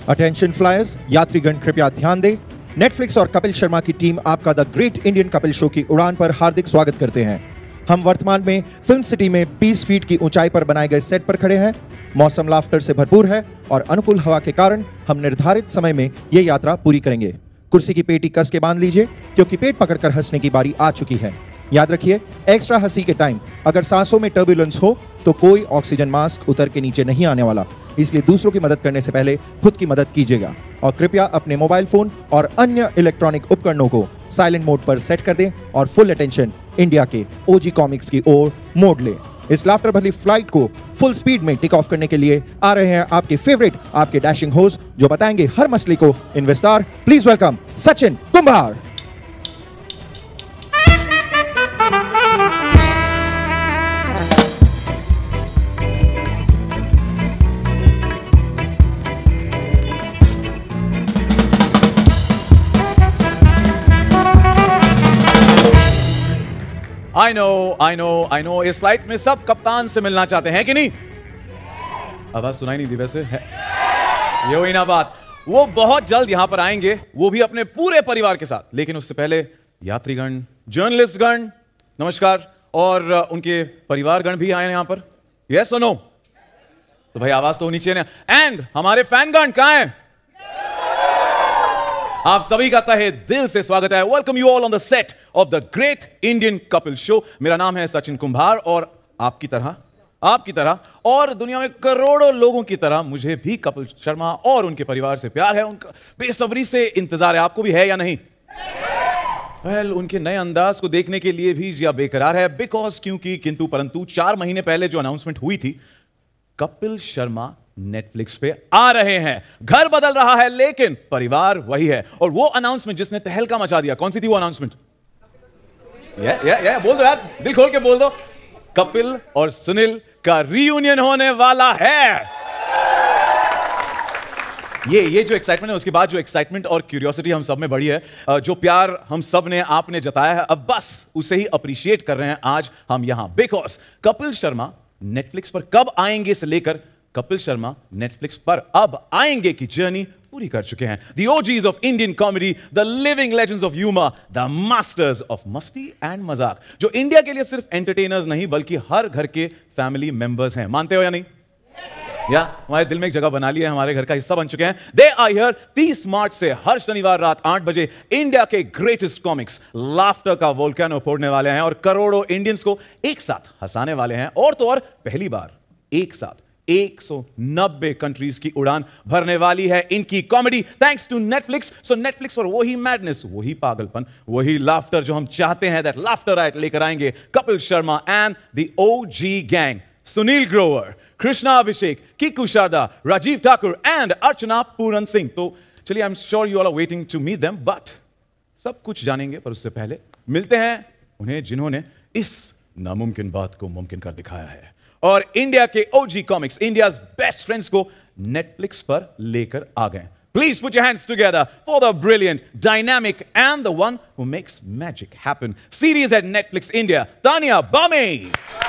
Attention flyers, यात्रीगण कृपया ध्यान दें। नेटफ्लिक्स और कपिल शर्मा की टीम आपका the great Indian Kapil show की उड़ान पर हार्दिक स्वागत करते हैं। हम वर्तमान में फिल्म सिटी में 20 फीट की ऊंचाई पर बनाए गए सेट पर खड़े हैं। मौसम लाफ्टर से भरपूर है और अनुकूल हवा के कारण हम निर्धारित समय में ये यात्रा पूरी करेंगे। कुर्सी की पेटी कस के बांध लीजिए क्योंकि पेट पकड़कर हंसने की बारी आ चुकी है। याद रखिए, एक्स्ट्रा हंसी के टाइम अगर सांसों में टर्बुलेंस हो तो कोई ऑक्सीजन मास्क उतर के नीचे नहीं आने वाला, इसलिए दूसरों की मदद करने से पहले खुद की मदद कीजिएगा। और कृपया अपने मोबाइल फोन और अन्य इलेक्ट्रॉनिक उपकरणों को साइलेंट मोड पर सेट कर दें और फुल अटेंशन इंडिया के ओजी कॉमिक्स की ओर मोड़ लें। इस लाफ्टर भरी फ्लाइट को फुल स्पीड में टेक ऑफ करने के लिए आ रहे हैं आपके फेवरेट, आपके डैशिंग होस्ट जो बताएंगे हर मसले को इन विस्तार। Please welcome Sachin Kumbhar. I know, इस फ्लाइट में सब कप्तान से मिलना चाहते हैं कि नहीं? आवाज सुनाई नहीं दी वैसे है। ये हुई ना बात। वो बहुत जल्द यहां पर आएंगे, वो भी अपने पूरे परिवार के साथ। लेकिन उससे पहले यात्रीगण, जर्नलिस्टगण, नमस्कार, और उनके परिवारगण भी आए हैं यहां पर। यस और नो? तो भाई आवाज तो होनी चाहिए ना। एंड हमारे फैनगण कहां हैं? आप सभी का तहे दिल से स्वागत है। Welcome you all on the set of the great Indian Kapil show. मेरा नाम है सचिन कुंभार और आपकी तरह और दुनिया में करोड़ों लोगों की तरह मुझे भी कपिल शर्मा और उनके परिवार से प्यार है। उनका बेसब्री से इंतजार है। आपको भी है या नहीं? वेल, उनके नए अंदाज को देखने के लिए भी जिया बेकरार है। बिकॉज क्योंकि किंतु परंतु 4 महीने पहले जो अनाउंसमेंट हुई थी, कपिल शर्मा नेटफ्लिक्स पे आ रहे हैं। घर बदल रहा है लेकिन परिवार वही है। और वो अनाउंसमेंट जिसने तहलका मचा दिया, कौन सी थी वो अनाउंसमेंट? बोल दो यार, दिल खोल के बोल दो। कपिल और सुनील का रीयूनियन होने वाला है। ये जो एक्साइटमेंट है, उसके बाद जो एक्साइटमेंट और क्यूरियोसिटी हम सब में बढ़ी है, जो प्यार हम सब ने आपने जताया है, अब बस उसे ही अप्रिशिएट कर रहे हैं आज हम यहां। बिकॉज कपिल शर्मा नेटफ्लिक्स पर कब आएंगे से लेकर कपिल शर्मा नेटफ्लिक्स पर अब आएंगे की जर्नी पूरी कर चुके हैं। The OGs of Indian comedy, the living legends of humor, the masters of मस्ती एंड मजाक, जो इंडिया के लिए सिर्फ एंटरटेनर्स नहीं बल्कि हर घर के फैमिली मेंबर्स हैं। मानते हो या नहीं? या हमारे दिल में एक जगह बना ली है, हमारे घर का हिस्सा बन चुके हैं। They are here 30 मार्च से हर शनिवार रात 8 बजे इंडिया के ग्रेटेस्ट कॉमिक्स लाफ्टर का वोल्केनो फोड़ने वाले हैं और करोड़ों इंडियंस को एक साथ हंसाने वाले हैं। और तो और पहली बार एक साथ 190 कंट्रीज की उड़ान भरने वाली है इनकी comedy, thanks to Netflix. So Netflix पर वही मैडनेस, वही पागलपन, वही लाफ्टर जो हम चाहते हैं, दैट लाफ्टर राइट लेकर आएंगे Kapil Sharma and the OG gang. Sunil Grover, Krishna Abhishek, Kiku Sharda, Rajiv Thakur and Archana Puran Singh. तो चलिए, I am sure you all are waiting to meet them, but सब कुछ जानेंगे, पर उससे पहले मिलते हैं उन्हें जिन्होंने इस नामुमकिन बात को मुमकिन कर दिखाया है और इंडिया के OG comics, India's best friends को नेटफ्लिक्स पर लेकर आ गए। Please put your hands together for the brilliant, dynamic and the one who makes magic happen series at Netflix India, Tania Bame.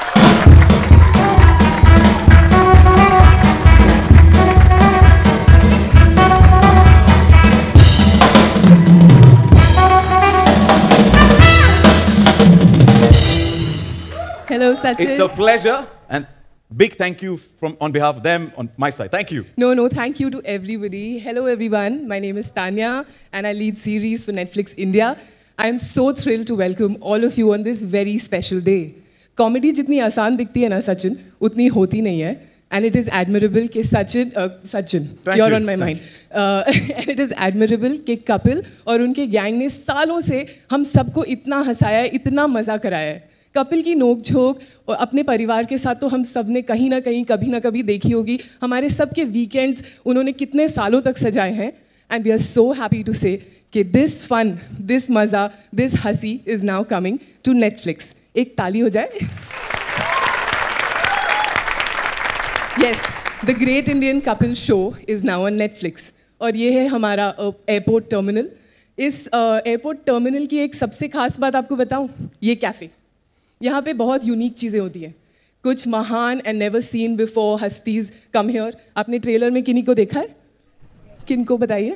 Hello, Sachin. It's a pleasure and big thank you on behalf of them on my side. Thank you. No, thank you to everybody. Hello, everyone. My name is Tanya and I lead series for Netflix India. I am so thrilled to welcome all of you on this very special day. Comedy जितनी आसान दिखती है ना सचिन, उतनी होती नहीं है. And it is admirable कि Sachin, you're on my mind. And it is admirable कि कपिल और उनके गैंग ने सालों से हम सबको इतना हंसाया है, इतना मज़ा कराया है। कपिल की नोक-झोंक और अपने परिवार के साथ तो हम सब ने कहीं ना कहीं कभी ना कभी देखी होगी। हमारे सबके वीकेंड्स उन्होंने कितने सालों तक सजाए हैं। And we are so happy to say that this fun, this मज़ा, दिस हंसी is now coming to Netflix. एक ताली हो जाए। Yes, the great Indian Kapil show is now on Netflix. और ये है हमारा एयरपोर्ट टर्मिनल। इस एयरपोर्ट टर्मिनल की एक सबसे खास बात आपको बताऊं, ये कैफ़े। यहाँ पे बहुत यूनिक चीज़ें होती हैं। कुछ महान एंड नेवर सीन बिफोर हस्तीज कम हियर। आपने ट्रेलर में किन्हीं को देखा है? किनको बताइए?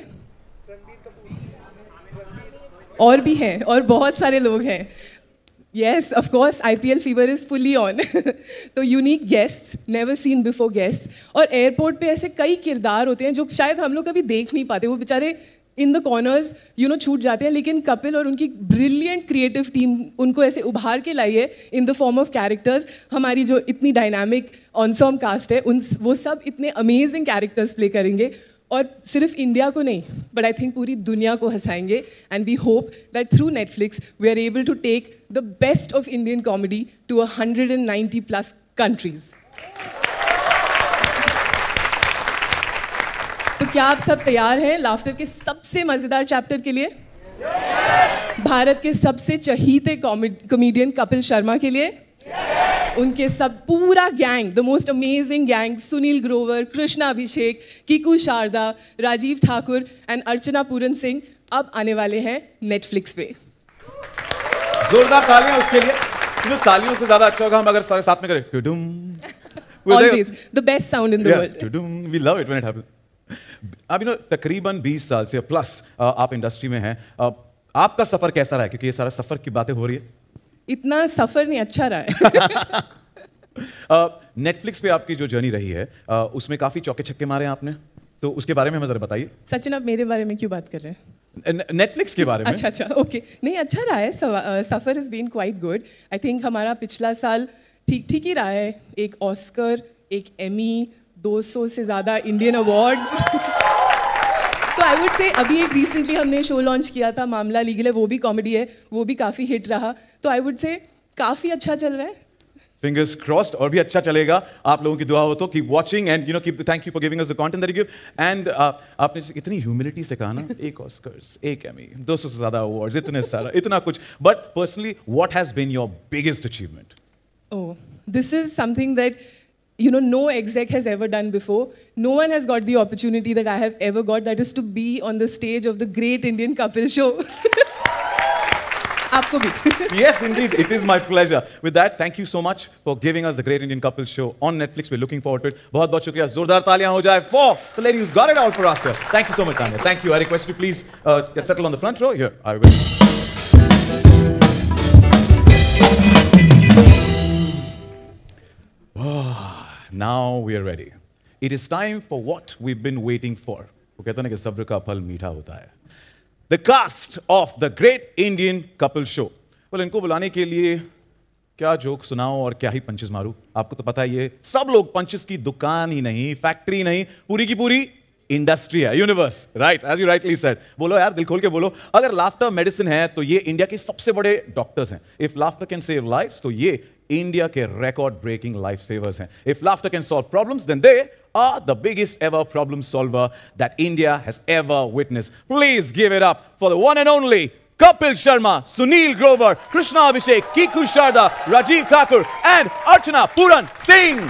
और भी हैं, और बहुत सारे लोग हैं. Yes, of course, IPL fever is fully on. तो unique guests, never seen before guests, और एयरपोर्ट पे ऐसे कई किरदार होते हैं जो शायद हम लोग कभी देख नहीं पाते. वो बेचारे इन द कॉर्नर्स छूट जाते हैं, लेकिन कपिल और उनकी ब्रिलियंट क्रिएटिव टीम उनको ऐसे उभार के लाई है in the form of characters. हमारी जो इतनी डायनामिक ऑनसॉम कास्ट है, वो सब इतने अमेजिंग कैरेक्टर्स प्ले करेंगे, और सिर्फ इंडिया को नहीं, बट आई थिंक पूरी दुनिया को हंसाएंगे. And we hope that through Netflix we are able to take the best of Indian comedy to 190+ countries. तो क्या आप सब तैयार हैं लाफ्टर के सबसे मजेदार चैप्टर के लिए? भारत के सबसे चहीते कॉमेडियन कपिल शर्मा के लिए? उनके सब पूरा gang, the most amazing gang, Sunil Grover, Krishna Abhishek, Kiku Sharda, Rajiv Thakur and Archana Puran Singh अब आने वाले हैं नेटफ्लिक्स पे. जोरदार तालियां उसके लिए. तालियों से ज्यादा अच्छा होगा हम अगर सारे साथ में करें. टुडुम. Always the best sound in the world. टुडुम. We love it when it happens. अब तकरीबन 20 साल से प्लस आप इंडस्ट्री में हैं. आपका सफर कैसा रहा है? क्योंकि ये सारा सफर की बातें हो रही है. इतना सफर नहीं, अच्छा रहा है. नेटफ्लिक्स पे आपकी जो जर्नी रही है उसमें काफी चौके छक्के मारे हैं आपने, तो उसके बारे में हमें जरा बताइए. सचिन, आप मेरे बारे में क्यों बात कर रहे हैं? नेटफ्लिक्स के बारे में. अच्छा, ओके. नहीं, अच्छा रहा है. सफर is been quite good. I think हमारा पिछला साल ठीक ही रहा है. एक ऑस्कर, एक एमी, 200 से ज़्यादा इंडियन अवार्ड्स. तो आई वुड से अभी एक रिसेंटली हमने शो लॉन्च किया था, मामला लीगल है, वो भी कॉमेडी है, वो भी काफ़ी हिट रहा. तो आई वुड से काफ़ी अच्छा चल रहा है. फिंगर्स क्रॉस्ड, और भी अच्छा चलेगा. आप लोगों की दुआ हो तो keep watching and keep thank you for giving us the content that you give. And आपने इतनी ह्यूमिलिटी से कहा ना, एक ऑस्कर्स, एक एमी, 200 से ज़्यादा अवार्ड्स, इतने सारा, इतना कुछ. But personally what has been your biggest achievement? Oh, this is something that no exec has ever done before. No one has got the opportunity that I have ever got, that is to be on the stage of the Great Indian Kapil Show. आपको भी. Yes, indeed, it is my pleasure. With that, thank you so much for giving us the Great Indian Kapil Show on Netflix. We're looking forward to it. बहुत शुक्रिया. जोरदार तालियां हो जाए for the lady who's got it all for us, sir. Thank you so much, Tanya. Thank you. I request you please get settled on the front row. Here, I will. Now we are ready. It is time for what we've been waiting for. वो कहते हैं ना कि सब्र का फल मीठा होता है. The cast of the Great Indian Kapil Show. well, इनको बुलाने के लिए क्या जोक सुनाओ और क्या ही पंचेस मारूं. आपको तो पता ही है, सब लोग पंचेस की दुकान ही नहीं, फैक्ट्री नहीं, पूरी की पूरी इंडस्ट्री है, universe. Right, as you rightly said. बोलो यार, दिल खोल के बोलो. अगर लाफ्टर मेडिसिन है तो ये इंडिया के सबसे बड़े डॉक्टर्स हैं. If laughter can save lives तो ये इंडिया के रिकॉर्ड ब्रेकिंग लाइफ सेवर्स हैं. If laughter can solve problems then they are the biggest ever problem solver that India has ever witnessed. Please give it up for the one and only Kapil Sharma, Sunil Grover, Krishna Abhishek, Kiku Sharda, Rajiv Thakur and Archana Puran Singh.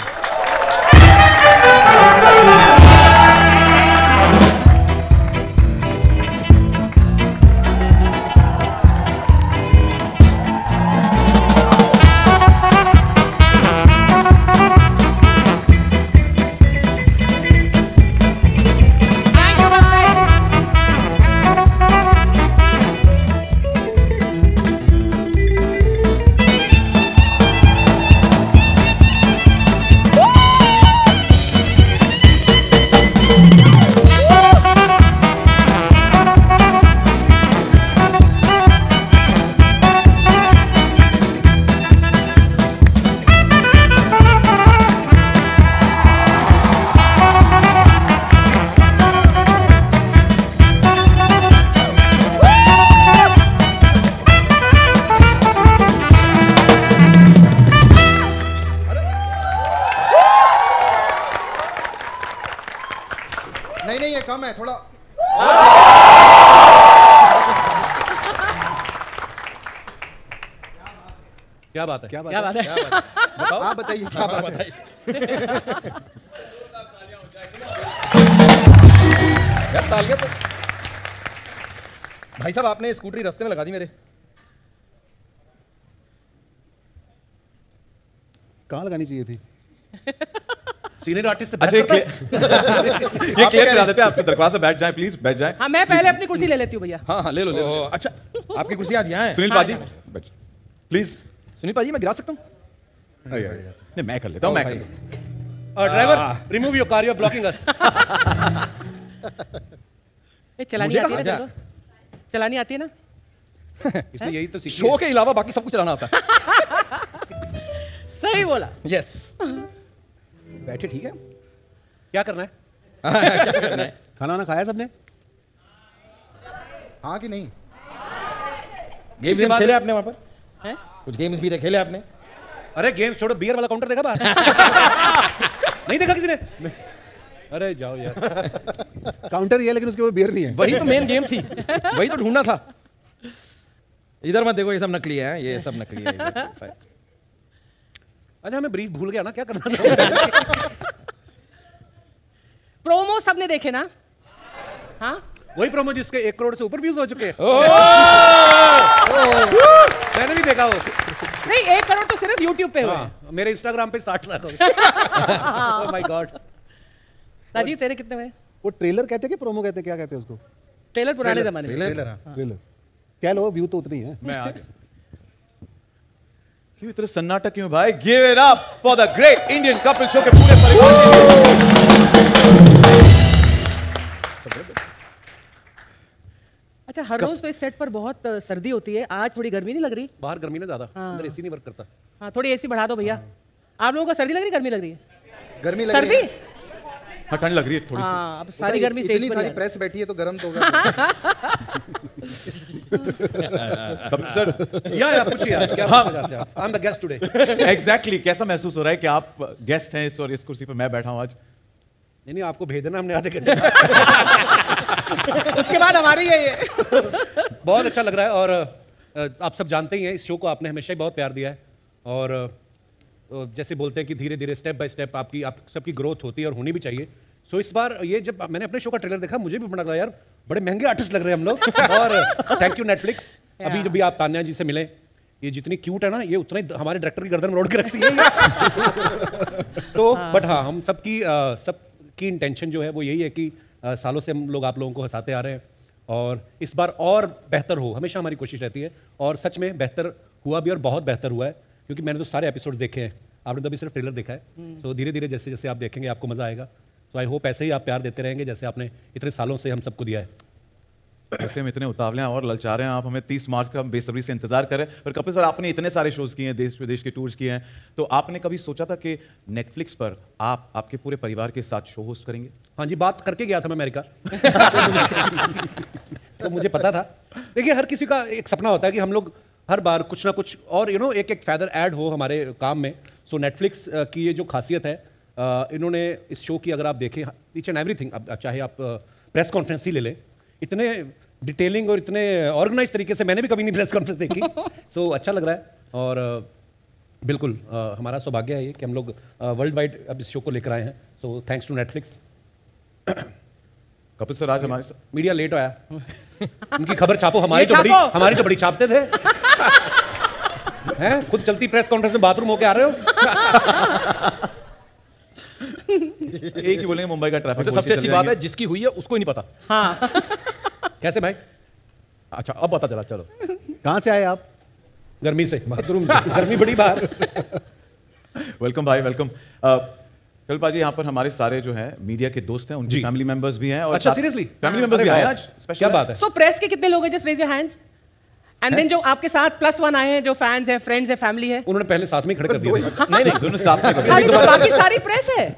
नहीं, ये कम है थोड़ा. क्या बात है? बताओ. आप बताइए, क्या बात है? यार तालियां तो. भाई साहब, आपने स्कूटरी रास्ते में लगा दी मेरे. कहाँ लगानी चाहिए थी? सीनियर आर्टिस्ट से अच्छा ये क्लियर करा देते हैं, आपकी दरख्वास्त से बैठ जाएं प्लीज, बैठ जाएं। हाँ, मैं पहले अपनी कुर्सी ले लेती हूँ भैया। हाँ हाँ ले लो ले लो। अच्छा आपकी कुर्सी आज यहाँ है। सुनील पाजी प्लीज। सुनील पाजी मैं गिरा सकता हूँ? नहीं मैं कर लेता हूँ, मैं कर लेता हूँ। Driver remove your car, you are blocking us. चलानी आती है ना? चलानी आती है ना? इसने यही तो सीखी। शो के अलावा बाकी सब कुछ चलाना आता है। सही बोला। यस। बैठे ठीक है। क्या करना है? क्या करना है? खाना ना खाया सबने? हाँ कि नहीं? गेम्स खेले आपने वहां पर? हैं? कुछ गेम्स भी खेले आपने? अरे गेम्स छोड़ो, बियर वाला काउंटर देखा बाहर? नहीं देखा किसी ने? अरे जाओ यार। काउंटर ये लेकिन उसके ऊपर बियर नहीं है। वही तो मेन गेम थी, वही तो ढूंढना था। इधर मत देखो, ये सब नकली है, ये सब नकली है। अच्छा मैं ब्रीफ भूल गया ना, क्या करना था? प्रोमो सबने देखे ना? हाँ, वही प्रोमो जिसके 1 करोड़ से ऊपर व्यूज हो चुके हैं। मैंने भी देखा वो। नहीं 1 करोड़ तो सिर्फ YouTube पे हुए। हाँ, मेरे इंस्टाग्राम पे 60 लाख हो गए। Oh my God. राजीव तेरे कितने हुए? वो ट्रेलर कहते हैं कि प्रोमो कहते हैं, क्या कहते हैं उसको? ट्रेलर पुराने जमाने में। ट्रेलर ट्रेलर क्या लो, व्यू तो उतनी है। मैं आ गया। क्यों इतना सन्नाटा क्यों भाई? Give it up for the great Indian Kapil show के पूरे परिवार के लिए। अच्छा हर रोज तो इस सेट पर बहुत सर्दी होती है, आज थोड़ी गर्मी नहीं लग रही? बाहर गर्मी ना ज्यादा, अंदर एसी नहीं वर्क करता। हाँ, थोड़ी एसी बढ़ा दो भैया। आप लोगों को सर्दी लग रही है, गर्मी लग रही है? गर्मी लग सर्दी? रही है। हाँ ठंड लग रही है थोड़ी सी। हाँ, अब सारी गर्मी से इतनी सारी प्रेस बैठी है तो गर्म तो होगा। सर या पूछिए यार, क्या पूछना चाहते हैं आप? I am the guest today. Exactly कैसा महसूस हो रहा है कि आप गेस्ट हैं इस और इस कुर्सी पर मैं बैठा हूं आज? नहीं आपको भेज देना हमने आधे घंटे। उसके बाद हमारी है ये। बहुत अच्छा लग रहा है और आप सब जानते ही हैं इस शो को आपने हमेशा ही बहुत प्यार दिया है और जैसे बोलते हैं कि धीरे धीरे स्टेप बाय स्टेप आप सबकी ग्रोथ होती है और होनी भी चाहिए। सो इस बार ये जब मैंने अपने शो का ट्रेलर देखा मुझे भी बड़ा लगा यार बड़े महंगे आर्टिस्ट लग रहे हैं हम लोग। और थैंक यू नेटफ्लिक्स। अभी जब भी आप तान्या जी से मिले, ये जितनी क्यूट है ना ये उतना ही हमारे डायरेक्टर की गर्दन रोड के रखती है। तो बट हाँ हम सबकी इंटेंशन जो है वो यही है कि सालों से हम लोग आप लोगों को हंसाते आ रहे हैं और इस बार और बेहतर हो, हमेशा हमारी कोशिश रहती है और सच में बेहतर हुआ भी और बहुत बेहतर हुआ है क्योंकि मैंने तो सारे एपिसोड्स देखे हैं, आपने तो अभी सिर्फ ट्रेलर देखा है। सो धीरे धीरे जैसे जैसे आप देखेंगे आपको मजा आएगा। तो आई होप ऐसे ही आप प्यार देते रहेंगे जैसे आपने इतने सालों से हम सबको दिया है। वैसे हम इतने उतावले हैं और ललचा रहे हैं, आप हमें 30 मार्च का बेसब्री से इंतजार करें। पर कपिल सर आपने इतने सारे शोज किए हैं, देश विदेश के टूर्स किए हैं, तो आपने कभी सोचा था कि नेटफ्लिक्स पर आप आपके पूरे परिवार के साथ शो होस्ट करेंगे? हाँ जी, बात करके गया था मैं अमेरिका। तो मुझे पता था। देखिए हर किसी का एक सपना होता है कि हम लोग हर बार कुछ ना कुछ और एक एक फैदर ऐड हो हमारे काम में। सो नेटफ्लिक्स की ये जो खासियत है, इन्होंने इस शो की अगर आप देखें ईच एंड एवरीथिंग, अब चाहे आप प्रेस कॉन्फ्रेंस ही ले लें, इतने डिटेलिंग और इतने ऑर्गेनाइज तरीके से मैंने भी कभी नहीं प्रेस कॉन्फ्रेंस देखी। सो अच्छा लग रहा है और बिल्कुल हमारा सौभाग्य है ये कि हम लोग वर्ल्ड वाइड अब इस शो को लेकर आए हैं। So thanks to Netflix. Kapil sir आज हमारे साथ मीडिया लेट आया। उनकी खबर छापो, हमारी तो बड़ी छापते थे। हैं खुद चलती प्रेस कॉन्फ्रेंस में बाथरूम होके आ रहे हो। एक ही बोलेंगे मुंबई का ट्रैफिक। तो सबसे अच्छी बात है जिसकी हुई है उसको ही नहीं पता। हाँ। कैसे भाई? अच्छा अब पता चला। चलो कहाँ से आए आप? गर्मी से, बाथरूम से। गर्मी बड़ी बाहर। वेलकम भाई, वेलकम। कपिल पाजी यहाँ पर हमारे सारे जो हैं मीडिया के दोस्त हैं, उनकी फैमिली मेंबर्स भी हैं और अच्छा सीरियसली फैमिली मेंबर्स भी आए आज। स्पेशल क्या बात है। सो प्रेस के कितने लोग हैं? Just raise your hands. And then जो आपके साथ +1 आए हैं, जो फैंस हैं, फ्रेंड्स हैं, फैमिली है। उन्होंने पहले साथ में ही खड़े कर दिए। नहीं दोनों साथ में कर खाली तो बाकी सारी प्रेस है।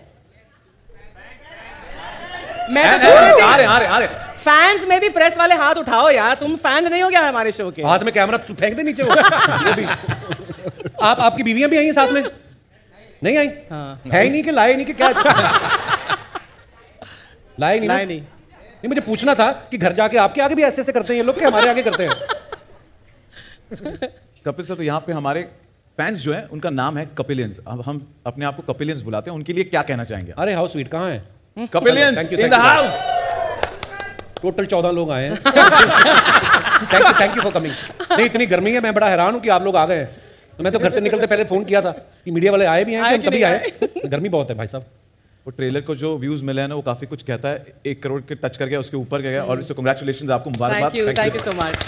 मैं तो आ रहे फैंस में भी प्रेस वाले हाथ उठाओ यार, तुम फैन नहीं हो क्या हमारे शो के? हाथ में कैमरा तू फेंक दे नीचे वो। ये भी। आपकी बीवियां भी आई हैं साथ में? नहीं आई? हाँ। है ही नहीं कि लाए नहीं कि क्या? लाए नहीं? नहीं मुझे पूछना था कि घर जाके आपके आगे भी ऐसे ऐसे करते हैं ये लोग कि हमारे आगे करते हैं? कपिल सर तो यहाँ पे हमारे फैंस जो हैं उनका नाम है कपिलियंस। अब हम अपने आप को कपिलियंस बुलाते हैं, उनके लिए क्या कहना चाहेंगे? अरे हाउ स्वीट, कहाँ है Kapilians in the house. Total 14 लोग आए हैं। Thank you for coming. नहीं इतनी गर्मी है, मैं बड़ा हैरान हूँ कि आप लोग आ गए हैं। तो मैं तो घर से निकलते पहले फोन किया था कि मीडिया वाले आए भी हैं कि हम तभी आए। गर्मी बहुत है भाई साहब। वो ट्रेलर को जो व्यूज मिले हैं ना वो काफी कुछ कहता है, 1 करोड़ के टच कर गया, उसके ऊपर गया और इससे कांग्रेचुलेशंस, आपको मुबारकबाद। Thank you so much.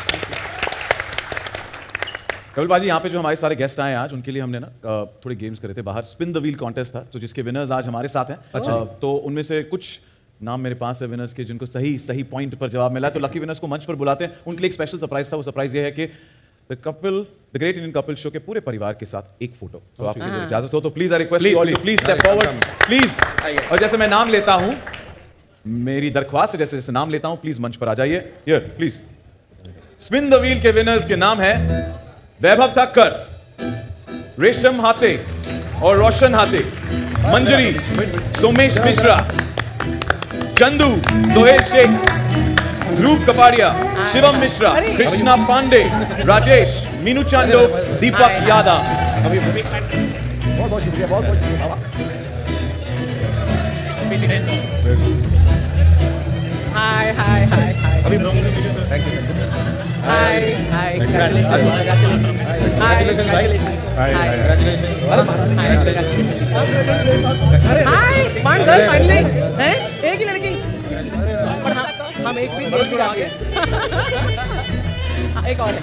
Kapil बाजी, यहाँ पे जो हमारे सारे गेस्ट आए आज उनके लिए हमने ना थोड़े गेम्स करे थे बाहर। स्पिन द व्हील कॉन्टेस्ट था, तो जिसके विनर्स आज हमारे साथ हैं। तो उनमें से कुछ नाम मेरे पास है विनर्स के जिनको सही पॉइंट पर जवाब मिला, तो लकी विनर्स को मंच पर बुलाते हैं। उनके लिए एक स्पेशल सरप्राइज था। वो सरप्राइज ये है कि the great Indian Kapil show के पूरे परिवार के साथ एक फोटो। तो आपको इजाजत हो तो please I request you all to please step forward please. और जैसे मैं नाम लेता हूं, मेरी दरख्वास्त है जैसे जैसे नाम लेता हूं प्लीज मंच पर आ जाइए। Here please. Spin the wheel के विनर्स के नाम है वैभव ठाकर, रेशम हाते और रोशन हाते, मंजरी, सोमेश मिश्रा, चंदू, सोहेल शेख, ध्रुव कपाड़िया, शिवम मिश्रा, कृष्णा पांडे, राजेश, मीनू चांडो, दीपक यादव। बहुत बहुत शुक्रिया, बहुत बहुत। Hi hi hi hi. Thank you. Hi hi, congratulations, hi one girl finally है, एक ही लड़की। पर हम एक भी आगे। एक और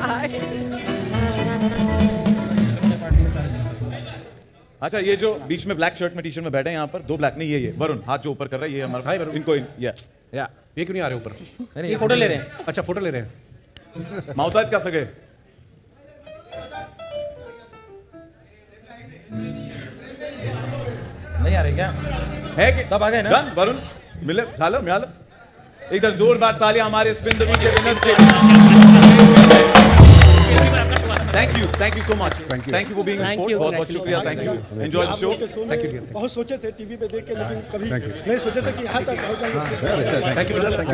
अच्छा, ये जो बीच में ब्लैक शर्ट में टी शर्ट में बैठे हैं यहाँ पर, 2 ब्लैक नहीं, ये वरुण हाथ जो ऊपर कर रहा है, ये हमारा भाई वरुण। इनको या ये क्यों नहीं आ रहे ऊपर? ये फोटो ले रहे हैं। अच्छा, फोटो ले रहे हैं। माउताद क्या सके नहीं आ रही क्या? है कि सब आ गए ना? वरुण मिले, खा लो। एक तरह जोरदार तालियां हमारे स्पिन द व्हील के विनर्स के। Thank you so much. Thank you for being in sport. बहुत बहुत शुक्रिया। Thank you. Enjoy the show. Thank you. बहुत सोचे थे टीवी पे देख के, लेकिन कभी नहीं सोचे थे कि यहाँ तक पहुँच जाएंगे। Thank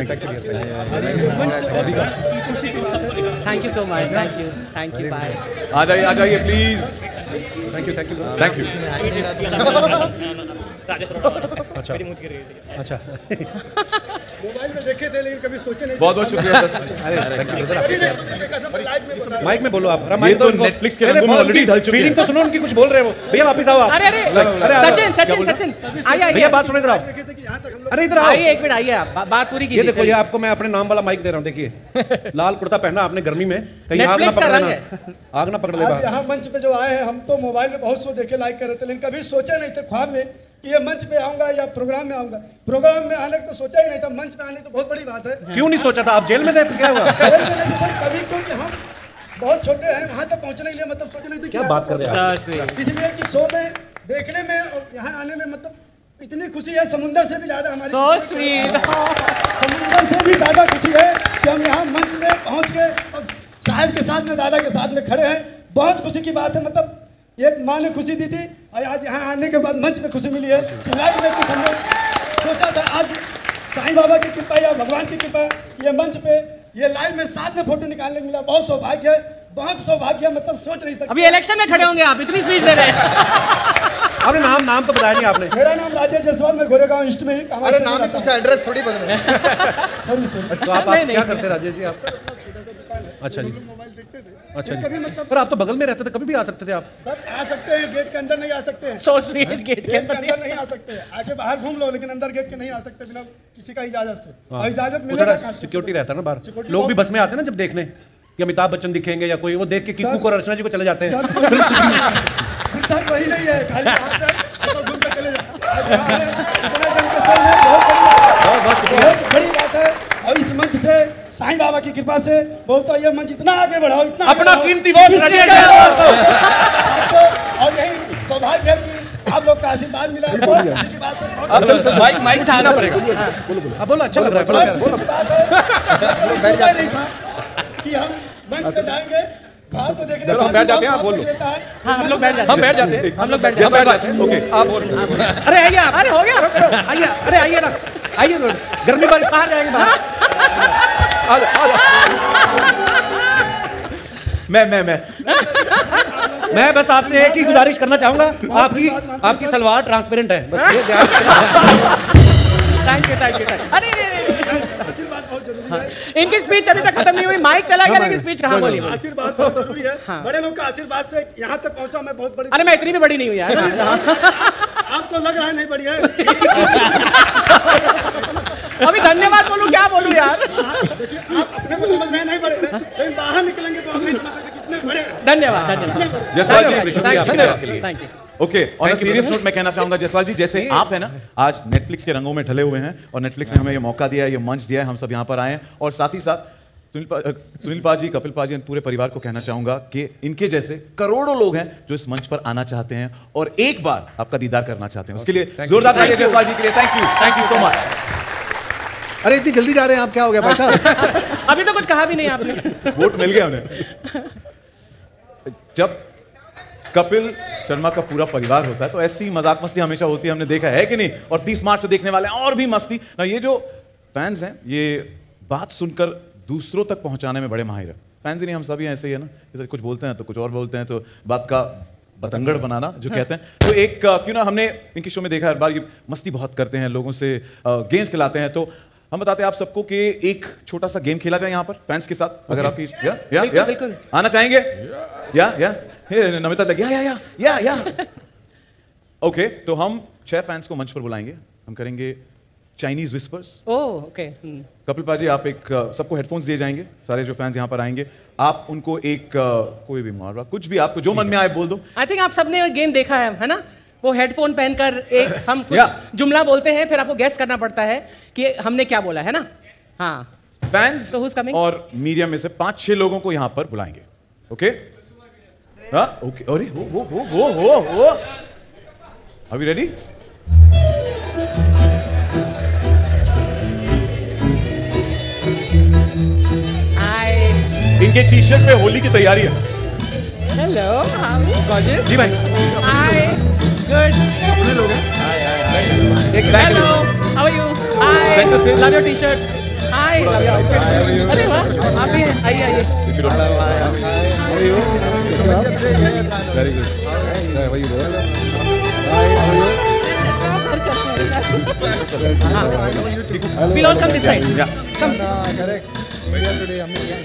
thank you so much. Thank you bye. आ जाइए प्लीज। Thank you. अच्छा, मोबाइल में देखे थे लेकिन कभी सोचे नहीं। बहुत शुक्रिया सर। कभी नहीं सोचे थे, कसम से लाइव में बता। माइक में बोलो आप। ये तो नेटफ्लिक्स के रंगों में ऑलरेडी ढल चुके हैं। फीलिंग तो सुनो उनकी, कुछ बोल रहे हैं वो। भैया वापस आओ आप। अरे सचिन आइए भैया बात सुनो, इधर आओ। देखे थे कि यहाँ तक हम लोग। अरे इधर आओ। आइए, एक मिनट आइए, आप बात पूरी ये कीजिए। देखो, ये आपको मैं अपने नाम वाला माइक दे रहा हूँ। देखिए, लाल कुर्ता पहना आपने गर्मी में, कहीं आग ना Netflix का पकड़ रंग लेना, आग ना पकड़ ले। आज यहाँ मंच पे जो आए हैं, हम तो मोबाइल में बहुत शो देखे, लाइक कर रहे थे, लेकिन कभी सोचे नहीं थे ख्वाब में कि ये मंच पे आऊंगा या प्रोग्राम में आऊंगा। प्रोग्राम में आने का तो सोचा ही नहीं था, मंच पे आने तो बहुत बड़ी बात है। क्यों नहीं सोचा था? आप जेल में थे, क्या हुआ? कभी, क्योंकि हम बहुत छोटे हैं, वहाँ तक पहुँचने के लिए मतलब सोचे नहीं थे। क्या बात कर रहे हैं? इसलिए कि शो में देखने में और यहाँ आने में मतलब इतनी खुशी है, समुंदर से भी ज्यादा हमारी। So sweet। समुंदर से भी ज्यादा खुशी है कि हम यहाँ मंच में पहुँच गए और साहब के साथ में, दादा के साथ में खड़े हैं। बहुत खुशी की बात है। मतलब एक माँ ने खुशी दी थी और आज यहाँ आने के बाद मंच में खुशी मिली है कि लाइफ में कुछ हमने सोचा था। आज साईं बाबा की कृपा या भगवान की कृपा, ये मंच पे ये लाइव में साथ में फोटो निकालने को मिला। बहुत सौभाग्य है, बहुत सौभाग्य। मतलब सोच नहीं सकते। अभी इलेक्शन में खड़े होंगे आप, इतनी स्पीच दे रहे हैं। आपने नाम तो बताया नहीं आपने। मेरा नाम राजेश जायसवाल, मैं गोरेगांव ईस्ट में ही। अरे नाम ही पूछा, एड्रेस थोड़ी बदले। तो आप क्या करते हैं राजेश जी आप? अच्छा जी। मोबाइल देखते थे। अच्छा जी। कभी मतलब पर आप तो बगल में रहते थे, कभी भी आ सकते थे आप। सर आ सकते हैं, गेट के अंदर नहीं आ सकते हैं। So sweet, गेट के अंदर अंदर नहीं आ सकते। आगे बाहर घूम लो, लेकिन अंदर गेट के नहीं आ सकते बिना किसी का इजाजत से। और इजाजत मिलेगा कहाँ से? सिक्योरिटी रहता है ना बाहर। लोग भी बस में आते हैं ना जब देखने कि अमिताभ बच्चन दिखेंगे या कोई, वो देख के कीकू को, अर्चना जी को चले जाते हैं। दिक्कत वही नहीं है, खाली हाथ से ऐसा घूम के चले जाओ। आज यहाँ है, इतने जन के सामने बहुत बड़ी बात है। और इस मंच से साईं बाबा की कृपा से बहुत, ये मंच इतना आगे बढ़ाओ, इतना अपना कीमती वोट राजेश आपको। और यही सौभाग्य है कि आप लोग का आशीर्वाद मिला। बहुत खुशी की बात है। माइक उठाना पड़ेगा। अब बोलो, अच्छा लग रहा है। बहुत खुशी की बात है। कभी सोचा नहीं था कि हम मंच पे जाएंगे। तो देखने हम बैठ जाते हैं, आप बोलो। हाँ, हम लोग बैठ जाते हैं। हम लोग बैठ जाते हैं। ओके, आप बोल। अरे आइए आप। अरे हो गया। आइए, अरे आइए ना, आइए। गर्मी बार बाहर जाएंगे बाहर। मैं बस आपसे एक ही गुजारिश करना चाहूंगा, आपकी सलवार ट्रांसपेरेंट है, बस ये ध्यान। Thank you. अरे इनकी स्पीच अभी तक खत्म नहीं हुई, माइक चला गया लेकिन स्पीच कहाँ बोली? आशीर्वाद बहुत जरूरी है। बड़े लोग का आशीर्वाद से यहाँ तक पहुँचा मैं, बहुत बड़ी। अरे मैं इतनी भी बड़ी नहीं हूँ यार। आपको लग रहा है नहीं बढ़िया है। अभी धन्यवाद बोलूं क्या बोलूं यार। आप अपने को समझ में नहीं बड़े हैं, लेकिन बाहर निकलेंगे तो आप नहीं समझ सकते कितने बड़े हैं। धन्यवाद धन्यवाद जयसवाल जी, शुक्रिया धन्यवाद के लिए। Thank you. Okay, on a serious note मैं कहना चाहूंगा जयसवाल जी, जैसे आप है ना आज नेटफ्लिक्स के रंगों में ढले हुए हैं और नेटफ्लिक्स ने हमें ये मौका दिया है, ये मंच दिया है, हम सब यहाँ पर आए हैं और साथ ही साथ सुनील पाजी, कपिल पाजी, पूरे परिवार को कहना चाहूंगा कि इनके जैसे करोड़ों लोग हैं जो इस मंच पर आना चाहते हैं और एक बार आपका दीदार करना चाहते हैं। उसके लिए जोरदार तालियां जयसवाल जी के लिए। Thank you so much. अरे इतनी जल्दी जा रहे हैं आप, क्या हो गया भाई साहब? अभी तो कुछ कहा भी नहीं आपने। वोट मिल गया उन्हें। जब कपिल शर्मा का पूरा परिवार होता है तो ऐसी मजाक मस्ती हमेशा होती है, हमने देखा है कि नहीं? और 30 मार्च से देखने वाले हैं और भी मस्ती ना। ये जो फैंस हैं ये बात सुनकर दूसरों तक पहुंचाने में बड़े माहिर है। फैंस ही नहीं, हम सभी ऐसे ही है ना, जैसे कुछ बोलते हैं तो कुछ और बोलते हैं, तो बात का बतंगड़ बनाना जो कहते हैं। तो एक क्यों ना, हमने इनके शो में देखा हर बार ये मस्ती बहुत करते हैं, लोगों से गेम्स खिलाते हैं। तो हम बताते हैं आप सबको कि एक छोटा सा गेम खेला जाए यहाँ पर फैंस के साथ। अगर आपकी बिल्कुल। आना चाहेंगे? नमिता लग या ओके, तो हम 6 फैंस को मंच पर बुलाएंगे। हम करेंगे चाइनीज विस्पर्स। ओके। कपिल पाजी, आप एक सबको हेडफोन्स दिए जाएंगे। सारे जो फैंस यहाँ पर आएंगे आप उनको एक कोई भी मारवा कुछ भी आपको जो मन में आए बोल दो। आई थिंक आप सबने गेम देखा है ना? वो हेडफोन पहनकर एक हम कुछ जुमला बोलते हैं, फिर आपको गेस करना पड़ता है कि हमने क्या बोला है ना। हाँ, फैंस और मीडिया में से 5-6 लोगों को यहाँ पर बुलाएंगे। ओके ओके, अरे हो Are we ready? इनके टी शर्ट पे होली की तैयारी है। हेलो, गॉर्जियस जी भाई। Hi, good. कितने लोग हैं? एक hello, how are you? Hi, love your T shirt. Hi, love your outfit. अरे वाह, आप भी हैं, आइए आइए। Very good. How you doing? We'll all come this side. Yeah. Come. Correct. Today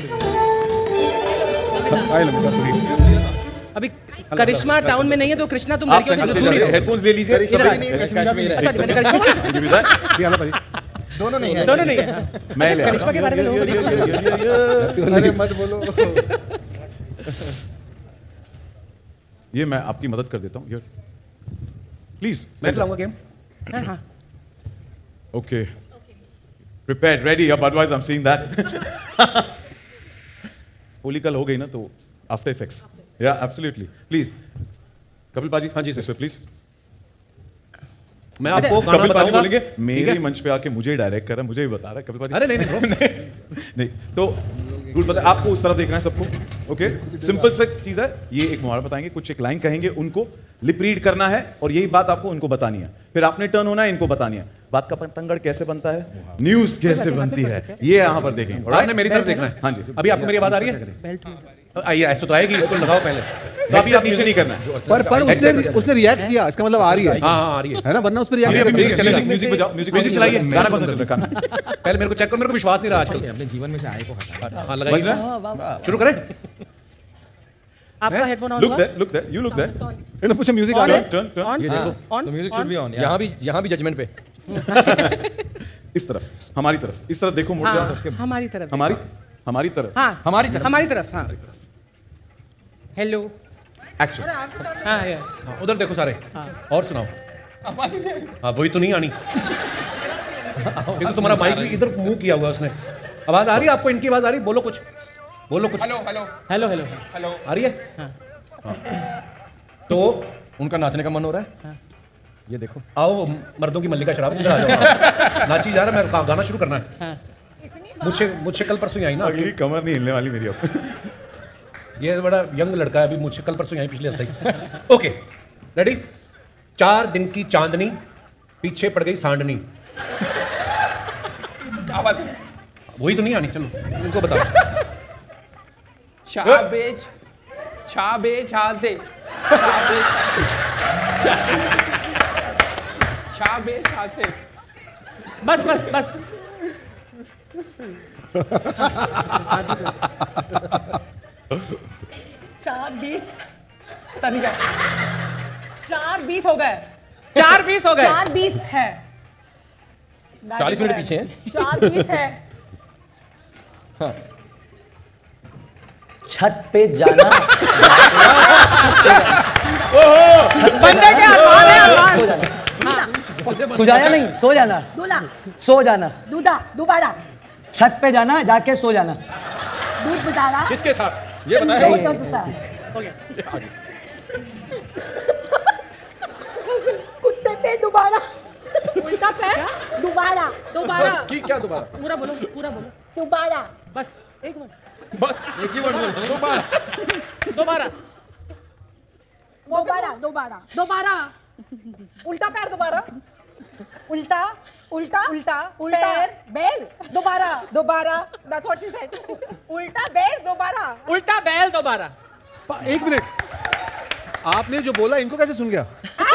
hi Lamita. अभी करिश्मा टाउन में नहीं है तो कृष्णा तुम लड़कियों से दूर ही रहो। हेडफोन्स ले लीजिए। अच्छा, मैंने करिश्मा दोनों नहीं है। दोनों नहीं है। मैं ले करिश्मा के बारे में लोगों को अरे मत बोलो। ये मैं आपकी मदद कर देता हूँ। प्लीज मैं खिलाऊंगा गेम। हाँ। Okay. Prepared, ready. Otherwise, I'm seeing that. Holi कल हो गई ना तो आफ्टर इफेक्ट्स। या एब्सोल्युटली, प्लीज कपिल पाजी। हाँ जी सर, प्लीज। मैं आपको कपिल पाजी बोलेंगे, मेरे मंच पे आके मुझे डायरेक्ट कर रहा है, मुझे ही बता रहा है कपिल पाजी। अरे नहीं नहीं, तो रूल पता है आपको, उस तरफ देखना है सबको। ओके, सिंपल सा चीज है। ये एक मुहावरा बताएंगे, कुछ एक लाइन कहेंगे, उनको लिप रीड करना है और यही बात आपको उनको बतानी है। फिर आपने टर्न होना है, इनको बतानी है बात का पतंगड़ कैसे बनता है, न्यूज कैसे बनती है, ये यहाँ पर देखेंगे। आपने मेरी तरफ देखना है। हाँ जी। अभी आपको मेरी आवाज आ रही है? आइए, ऐसे तो आएगी, इसको लगाओ पहले। तो अभी आप नीचे नहीं करना है। पर उसने रिएक्ट किया, इसका मतलब आ रही है। हाँ, आ रही है है ना, वरना उस पर रिएक्ट म्यूजिक बजाओ, म्यूजिक चलाइए। गाना कौन सा चल रहा है? पहले मेरे को चेक करो, मेरे को विश्वास नहीं रहा आजकल। अपने जीवन में से आए को हटा। हाँ, लगाइए। शुरू करें? आपका हेडफोन ऑन Look हुआ? there, look there, you look there. इन्होंने पूछा म्यूजिक आ रहा है। Turn, turn. ऑन ये देखो, ऑन तो म्यूजिक शुड बी ऑन। यहाँ भी जजमेंट पे। इस तरफ, हमारी तरफ, इस तरफ देखो, मोड़ सबके। हमारी तरफ। हमारी तरफ। हाँ, हमारी तरफ। हाँ, हेलो, एक्शन। हाँ, उधर देखो सारे। और सुनाओ। हाँ, वही तो नहीं आनी। ये तो तुम्हारा माइक भी इधर मुंह किया हुआ उसने। आवाज आ रही है आपको? इनकी आवाज आ रही है? बोलो कुछ। हेलो। आ रही है? हाँ। तो उनका नाचने का मन हो रहा है। हाँ। ये देखो, आओ मर्दों की मल्लिका शराब, इधर आ जाओ। नाची जा रहा है, मैं गाना शुरू करना है। हाँ। मुझे कल परसों ही आई ना। अगली कमर नहीं हिलने वाली मेरी अब। ये बड़ा यंग लड़का है, अभी मुझे कल परसों ही आई, पिछले हफ्ते ही। Okay, ready? 4 दिन की चांदनी, पीछे पड़ गई सांडनी। वही तो नहीं आनी, चलो इनको बताओ। बस। चार 20 हो गए। 4:20 हो गए। 4:20 है। 40 मिनट पीछे हैं। 4:20 है। हाँ। छत पे जाना। बंदे के अरमान है, अरमान। सुजाया नहीं, सो जाना। दूल्हा। सो जाना। दूधा। दोबारा। छत पे जाना, जाके सो जाना। दूध बिताना। किसके साथ? ये बताया। कुत्ते पे दोबारा। उल्टा पैर। दोबारा। दोबारा। क्या दोबारा? पूरा बोलो, पूरा बोलो। दोबारा। बस एक मिनट। बस एक ही वर्ड बोलो। दोबारा। दोबारा। दोबारा। दोबारा। दोबारा। उल्टा पैर दोबारा। उल्टा। उल्टा। उल्टा। उल्टा। बैल। दोबारा। दोबारा। That's what she said. उल्टा बैल दोबारा। उल्टा बैल दोबारा। 1 मिनट, आपने जो बोला इनको कैसे सुन गया?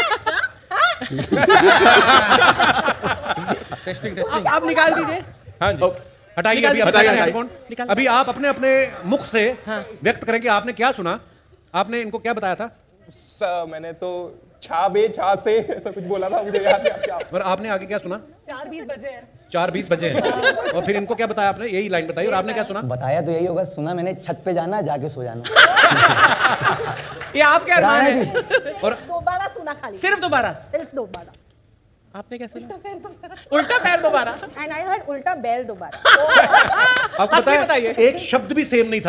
टेस्टिंग। आप निकाल दीजिए। हाँ जी, हटाइए अभी हेडफोन। अभी आप अपने अपने मुख से व्यक्त करें कि आपने क्या सुना। आपने इनको क्या बताया था? मैंने तो छा से ऐसा कुछ बोला था, मुझे याद नहीं। और आपने आगे क्या सुना? 4:20 बजे हैं। 4:20 बजे हैं। और फिर इनको क्या बताया आपने? यही लाइन बताई। और आपने क्या सुना? बताया तो यही होगा, सुना मैंने छत पे जाना, जाके सो जाना। ये आपके अरमान है। और दोबारा सुना खाली। सिर्फ दोबारा। सिर्फ दोबारा। आपने क्या सुना? उल्टा पैर दोबारा। And I heard उल्टा बैल दोबारा। आपको बताइए, एक शब्द भी सेम नहीं था।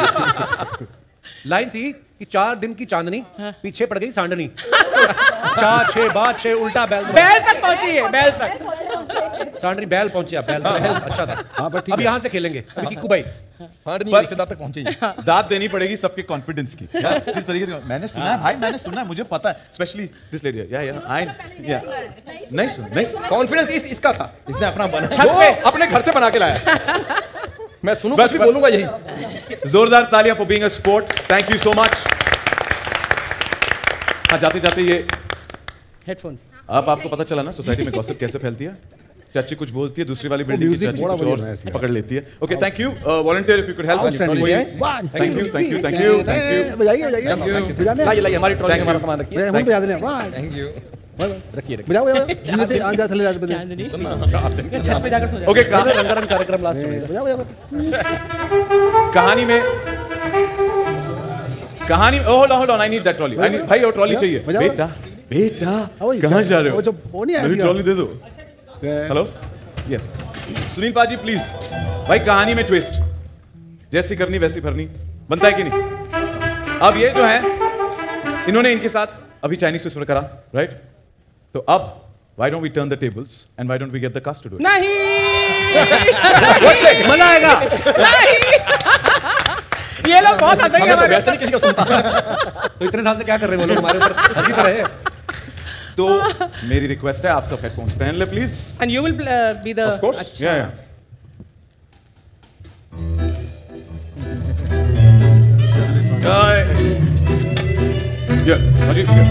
लाइन थी कि 4 दिन की चांदनी, पीछे पड़ गई सांडनी। 4 6 बाद 6 उल्टा बैल तक पहुंची है। बैल तक सांडनी बैल पहुंचे। आप बैल अच्छा था। अब यहाँ से खेलेंगे। अभी किक्कू भाई सांडनी रिश्तेदार तक पहुंचे। दाद देनी पड़ेगी सबके कॉन्फिडेंस की। जिस तरीके से मैंने सुना है भाई, मैंने सुना है, मुझे पता है। Specially this lady. नहीं सुन। कॉन्फिडेंस इसका था, इसने अपना बना अपने घर से बना के लाया। मैं सुनूं कुछ भी बोलूंगा यही। जोरदार तालियां for being a sport. Thank you so much. हाँ, जाते जाते ये हेडफोन्स। अब आपको पता चला ना सोसाइटी में गॉसिप कैसे फैलती है। चाची कुछ बोलती है, दूसरी वाली बिल्डिंग की चाची कुछ और पकड़ लेती है। Okay, thank you volunteer, if you could help. Thank you. लाइए हमारी ट्रॉली में हमारा सामान रखिए। Thank you. रखिए बजाओ आ जा थले जाते बजे। छत पे जाकर सो जाओ। ओके, रंगारंग कार्यक्रम लास्ट में। बजाओ कहानी hold on, I need that trolley. I need भाई, और ट्रॉली चाहिए। बेटा कहाँ जा रहे हो? मेरी ट्रॉली दे दो। हेलो, यस सुनील पाजी प्लीज। भाई कहानी में ट्विस्ट, जैसी करनी वैसी भरनी, बनता है कि नहीं? अब ये जो है, इन्होंने इनके साथ अभी चाइनीज फिश करा, राइट? तो अब why don't we turn the tables and why don't we get the cast to do it? नहीं। मजा आएगा। ये लोग बहुत हंसेंगे हमारे। वैसे नहीं किसी का सुनता। तो इतने साल से क्या कर रहे हैं वो लोग हमारे ऊपर हंसी तो रहे। तो मेरी रिक्वेस्ट है, आप सब हेडफोन्स पहन ले please. And you will be the. Of course, yeah. Yeah, Ajit, yeah.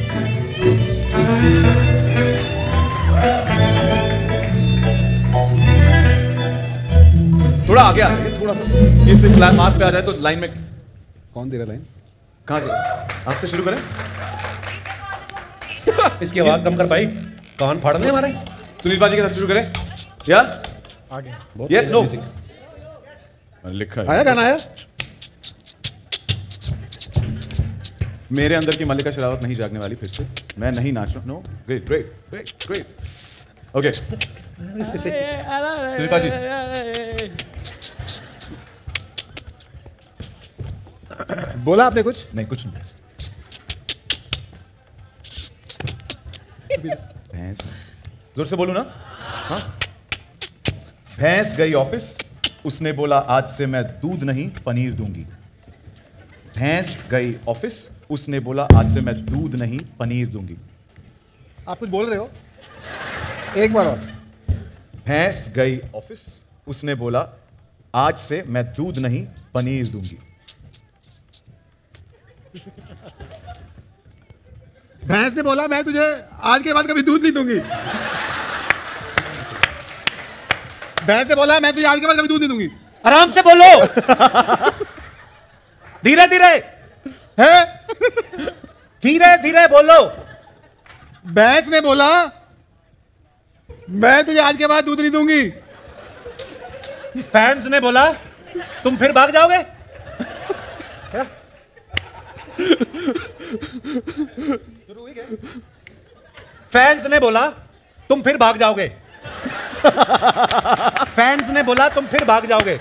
थोड़ा आगे आ जाइए, थोड़ा सा इस मार्क पे आ जाए तो लाइन में। कौन दे रहा लाइन? कहां से? आपसे शुरू करें। इसकी आवाज कम कर भाई, कान फाड़ दे हमारे। सुनील बाजी के साथ शुरू करें या आगे? यस नो लिखा है। आया गाना आया। मेरे अंदर की मल्लिका शरावत नहीं जागने वाली फिर से। मैं नहीं नाच रहा। No, great great great great. Okay Sunil बाजी, बोला आपने कुछ? नहीं कुछ नहीं। भैंस, जोर से बोलू ना? हाँ। भैंस गई ऑफिस, उसने बोला आज से मैं दूध नहीं पनीर दूंगी। भैंस गई ऑफिस, उसने बोला आज से मैं दूध नहीं पनीर दूंगी। आप कुछ बोल रहे हो? एक बार और। भैंस गई ऑफिस, उसने बोला आज से मैं दूध नहीं पनीर दूंगी। भैंस ने बोला मैं तुझे आज के बाद कभी दूध नहीं दूंगी। भैंस ने बोला मैं तुझे आज के बाद कभी दूध नहीं दूंगी। आराम से बोलो। धीरे धीरे है, धीरे धीरे बोलो। भैंस ने बोला मैं तुझे आज के बाद दूध नहीं दूंगी। फैंस ने बोला तुम फिर भाग जाओगे। फैंस ने बोला तुम फिर भाग जाओगे। फैंस ने बोला तुम फिर भाग जाओगे।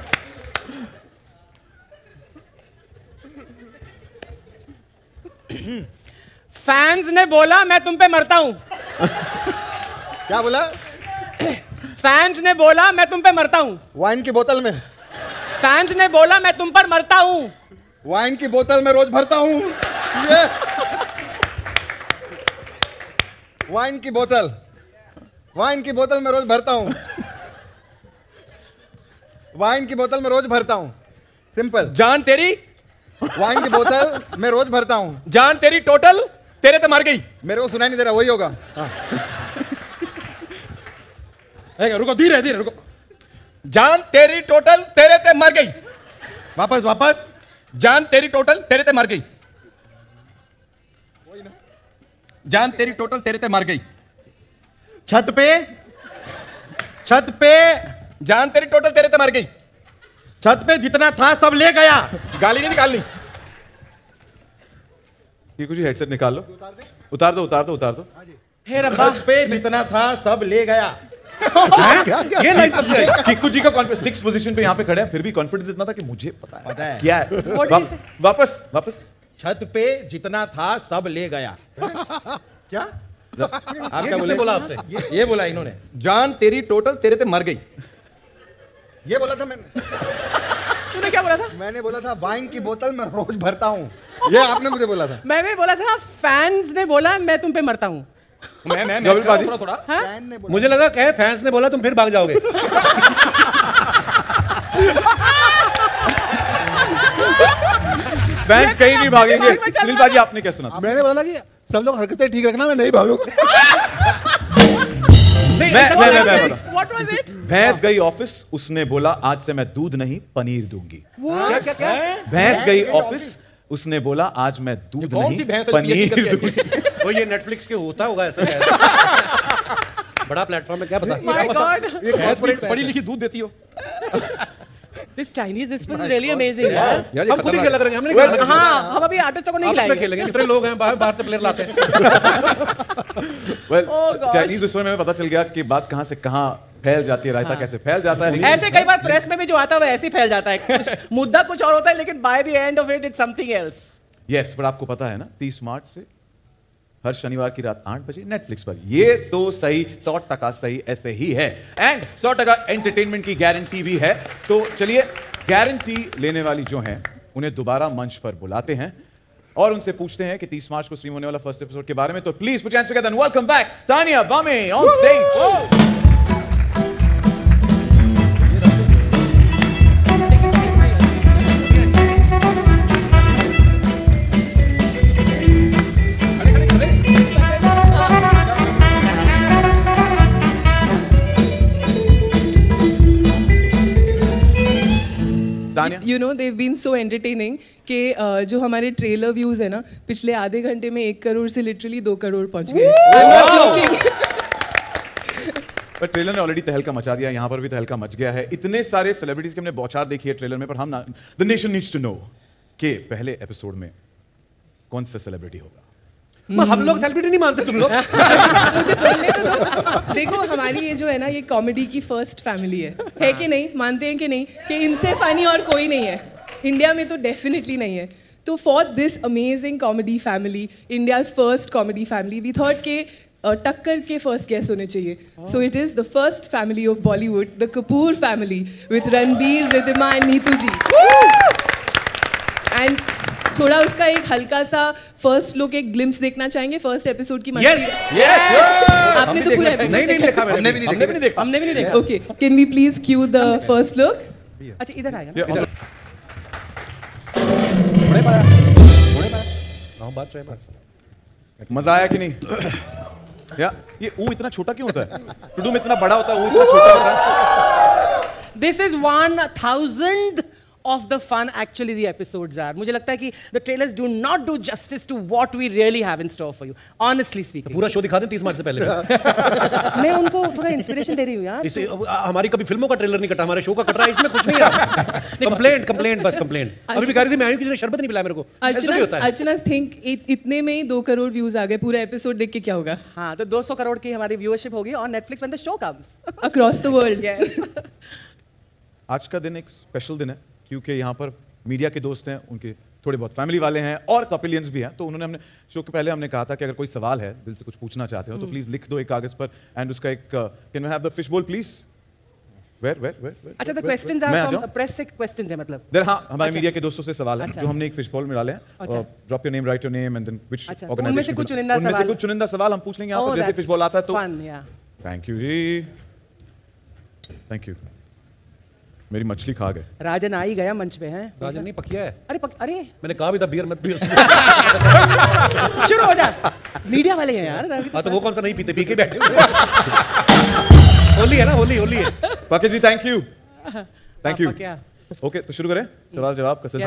फैंस ने बोला मैं तुम पे मरता हूं। क्या बोला? फैंस ने बोला मैं तुम पे मरता हूं। वाइन की बोतल में। फैंस ने बोला मैं तुम पर मरता हूं। वाइन की बोतल में रोज भरता हूं। ये वाइन की बोतल में रोज भरता हूं। वाइन की बोतल में रोज भरता हूं। सिंपल। जान तेरी वाइन की बोतल में रोज भरता हूं। जान तेरी टोटल तेरे तो मर गई। मेरे को सुनाई नहीं दे रहा, वही होगा। रुको, धीरे धीरे रुको। जान तेरी टोटल तेरे ते मर गई। वापस। जान तेरी टोटल तेरे ते मर गई। जान तेरी टोटल तेरे ते मर गई। छत पे जान तेरी टोटल तेरे ते मर गई। छत पे जितना था सब ले गया। गाली नहीं निकालनी। ये कुछ हेडसेट निकाल लो। उतार दो। हे रब्बा। छत पे जितना था सब ले गया। ये लाइन कब से आई? किक्कू जी का कॉन्फिडेंस 6th पोजीशन पे यहाँ पे खड़े हैं, फिर भी कॉन्फिडेंस इतना था कि मुझे पता है क्या है। वापस। छत पे जितना था सब ले गया। क्या? आप क्या बोले? बोला आपसे? ये बोला इन्होंने। जान तेरी टोटल तेरे ते मर गई। ये बोला था मैंने। तूने क्या बोला था? मैंने बोला था वाइन की बोतल में रोज भरता हूँ। ये आपने मुझे बोला था। मैंने बोला था फैंस ने बोला मैं तुम पे मरता हूँ। मैं थोड़ा मुझे लगा क्या फैंस ने बोला तुम फिर भाग जाओगे। फैंस कहीं नहीं भागेंगे। सुनील बाजी आपने क्या सुना? मैंने बोला कि सब लोग हरकतें ठीक रखना, मैं नहीं भागूंगा। What was it? भैंस गई ऑफिस, उसने बोला आज से मैं दूध नहीं पनीर दूंगी। क्या? भैंस गई ऑफिस, उसने बोला आज मैं दूध नहीं पनीर दूंगी। तो ये नेटफ्लिक्स के होता होगा ऐसा। बड़ा प्लेटफॉर्म है, क्या पता। My God. पढ़ी लिखी दूध देती हो। This Chinese whisper is really amazing. यार हम खुद ही लग रहे हैं, हमने नहीं खेला। हाँ, हम अभी आर्टिस्टों को नहीं खिलाएंगे। खेलेंगे, इतने लोग हैं, बाहर से प्लेयर लाते हैं। चाइनीज विस्पर में पता चल गया कि बात कहां से कहां फैल जाती है, रायता कैसे फैल जाता है। ऐसे कई बार प्रेस में भी जो आता है वो ऐसे ही फैल जाता है। मुद्दा कुछ और होता है लेकिन by the end of it it's something else. Yes, पर आपको पता है ना 30 मार्च से हर शनिवार की रात 8 बजे नेटफ्लिक्स पर। ये तो सही 100% सही ऐसे ही है, एंड 100% एंटरटेनमेंट की गारंटी भी है। तो चलिए गारंटी लेने वाली जो हैं उन्हें दोबारा मंच पर बुलाते हैं और उनसे पूछते हैं कि 30 मार्च को स्ट्रीम होने वाला फर्स्ट एपिसोड के बारे में। तो please put your hands together and welcome back Tania Bame on stage. You know they've been so entertaining कि जो हमारे ट्रेलर व्यूज है ना पिछले आधे घंटे में 1 करोड़ से लिटरली 2 करोड़ पहुंच गए। I'm not joking. पर ट्रेलर ने ऑलरेडी तहलका मचा दिया, यहाँ पर भी तहलका मच गया है। इतने सारे सेलिब्रिटीज की हमने बौछार देखी है ट्रेलर में, पर हम the nation needs to know कि पहले एपिसोड में कौन सा सेलिब्रिटी होगा। हम लोग सेलिब्रिटी नहीं मानते तुम लोग। मुझे बोलने तो दो। देखो हमारी ये जो है ना ये कॉमेडी की फर्स्ट फैमिली है कि नहीं? मानते हैं कि नहीं कि इनसे फनी और कोई नहीं है इंडिया में? तो डेफिनेटली नहीं है। तो for this amazing comedy family, India's first comedy family, we thought के टक्कर के फर्स्ट गेस्ट होने चाहिए। So it is the first family of Bollywood, the Kapoor family with Ranbir, Riddhima and Neetu ji. And थोड़ा उसका एक हल्का सा फर्स्ट लुक, एक ग्लिम्स देखना चाहेंगे फर्स्ट एपिसोड की मस्ती। आपने तो पूरा एपिसोड देखा? हमने भी नहीं देखा। Okay, can we please cue the first look? अच्छा इधर आएगा। मजा आया कि नहीं? या ये ऊ इतना छोटा क्यों होता है? टुडू में इतना बड़ा होता है, ऊ इतना छोटा होता है। This is 1,000th of the fun actually the episodes are. मुझे लगता है कि the trailers do not do justice to what we really have in store for you. Honestly speaking. पूरा शो दिखा दें 30 मार्च से पहले। मैं उनको थोड़ा इंस्पिरेशन दे रही हूँ यार। इससे हमारी कभी फिल्मों का ट्रेलर नहीं कटा, हमारे शो का कट रहा है, इसमें कुछ नहीं है। कंप्लेंट बस कंप्लेंट। अभी भी कह रही थी मैं आयु किसी ने शरबत नहीं पिलाया मेरे को। अर्चना थिंक इतने में ही 2 करोड़ व्यूज आ गए, पूरा एपिसोड देख के क्या होगा? हाँ, तो 200 करोड़ की हमारी व्यूअरशिप होगी on Netflix when the show comes across the world. आज का दिन एक स्पेशल दिन है क्योंकि यहाँ पर मीडिया के दोस्त हैं, उनके थोड़े बहुत फैमिली वाले हैं और कपिलियंस भी हैं, तो उन्होंने हमने शो के पहले हमने कहा था कि अगर कोई सवाल है, दिल से कुछ पूछना चाहते हो तो प्लीज लिख दो एक कागज पर एंड उसका एक can we have the fish bowl please? Where अच्छा, the questions are from press से क्वेश्चंस है मतलब देयर। हाँ, हमारे मीडिया के दोस्तों से सवाल है जो हमने एक फिश बोल में डाले हैं। Drop your name, write your name and then which organization. उनमें से कुछ चुनिंदा सवाल हम पूछ लेंगे यहाँ पर, जैसे फिश बोल आता है तो। Thank you ji, thank you. मेरी मछली खा गए। राजन आ ही गया मंच पे है। राजन नहीं पकिया है। अरे मैंने कहा भी था बियर मत पियो। शुरू हो जा। मीडिया वाले हैं यार। हाँ तो वो कौन सा नहीं पीते, पी के बैठे होली है ना, होली है। पके जी thank you, thank you. Okay तो शुरू करें सवाल जवाब का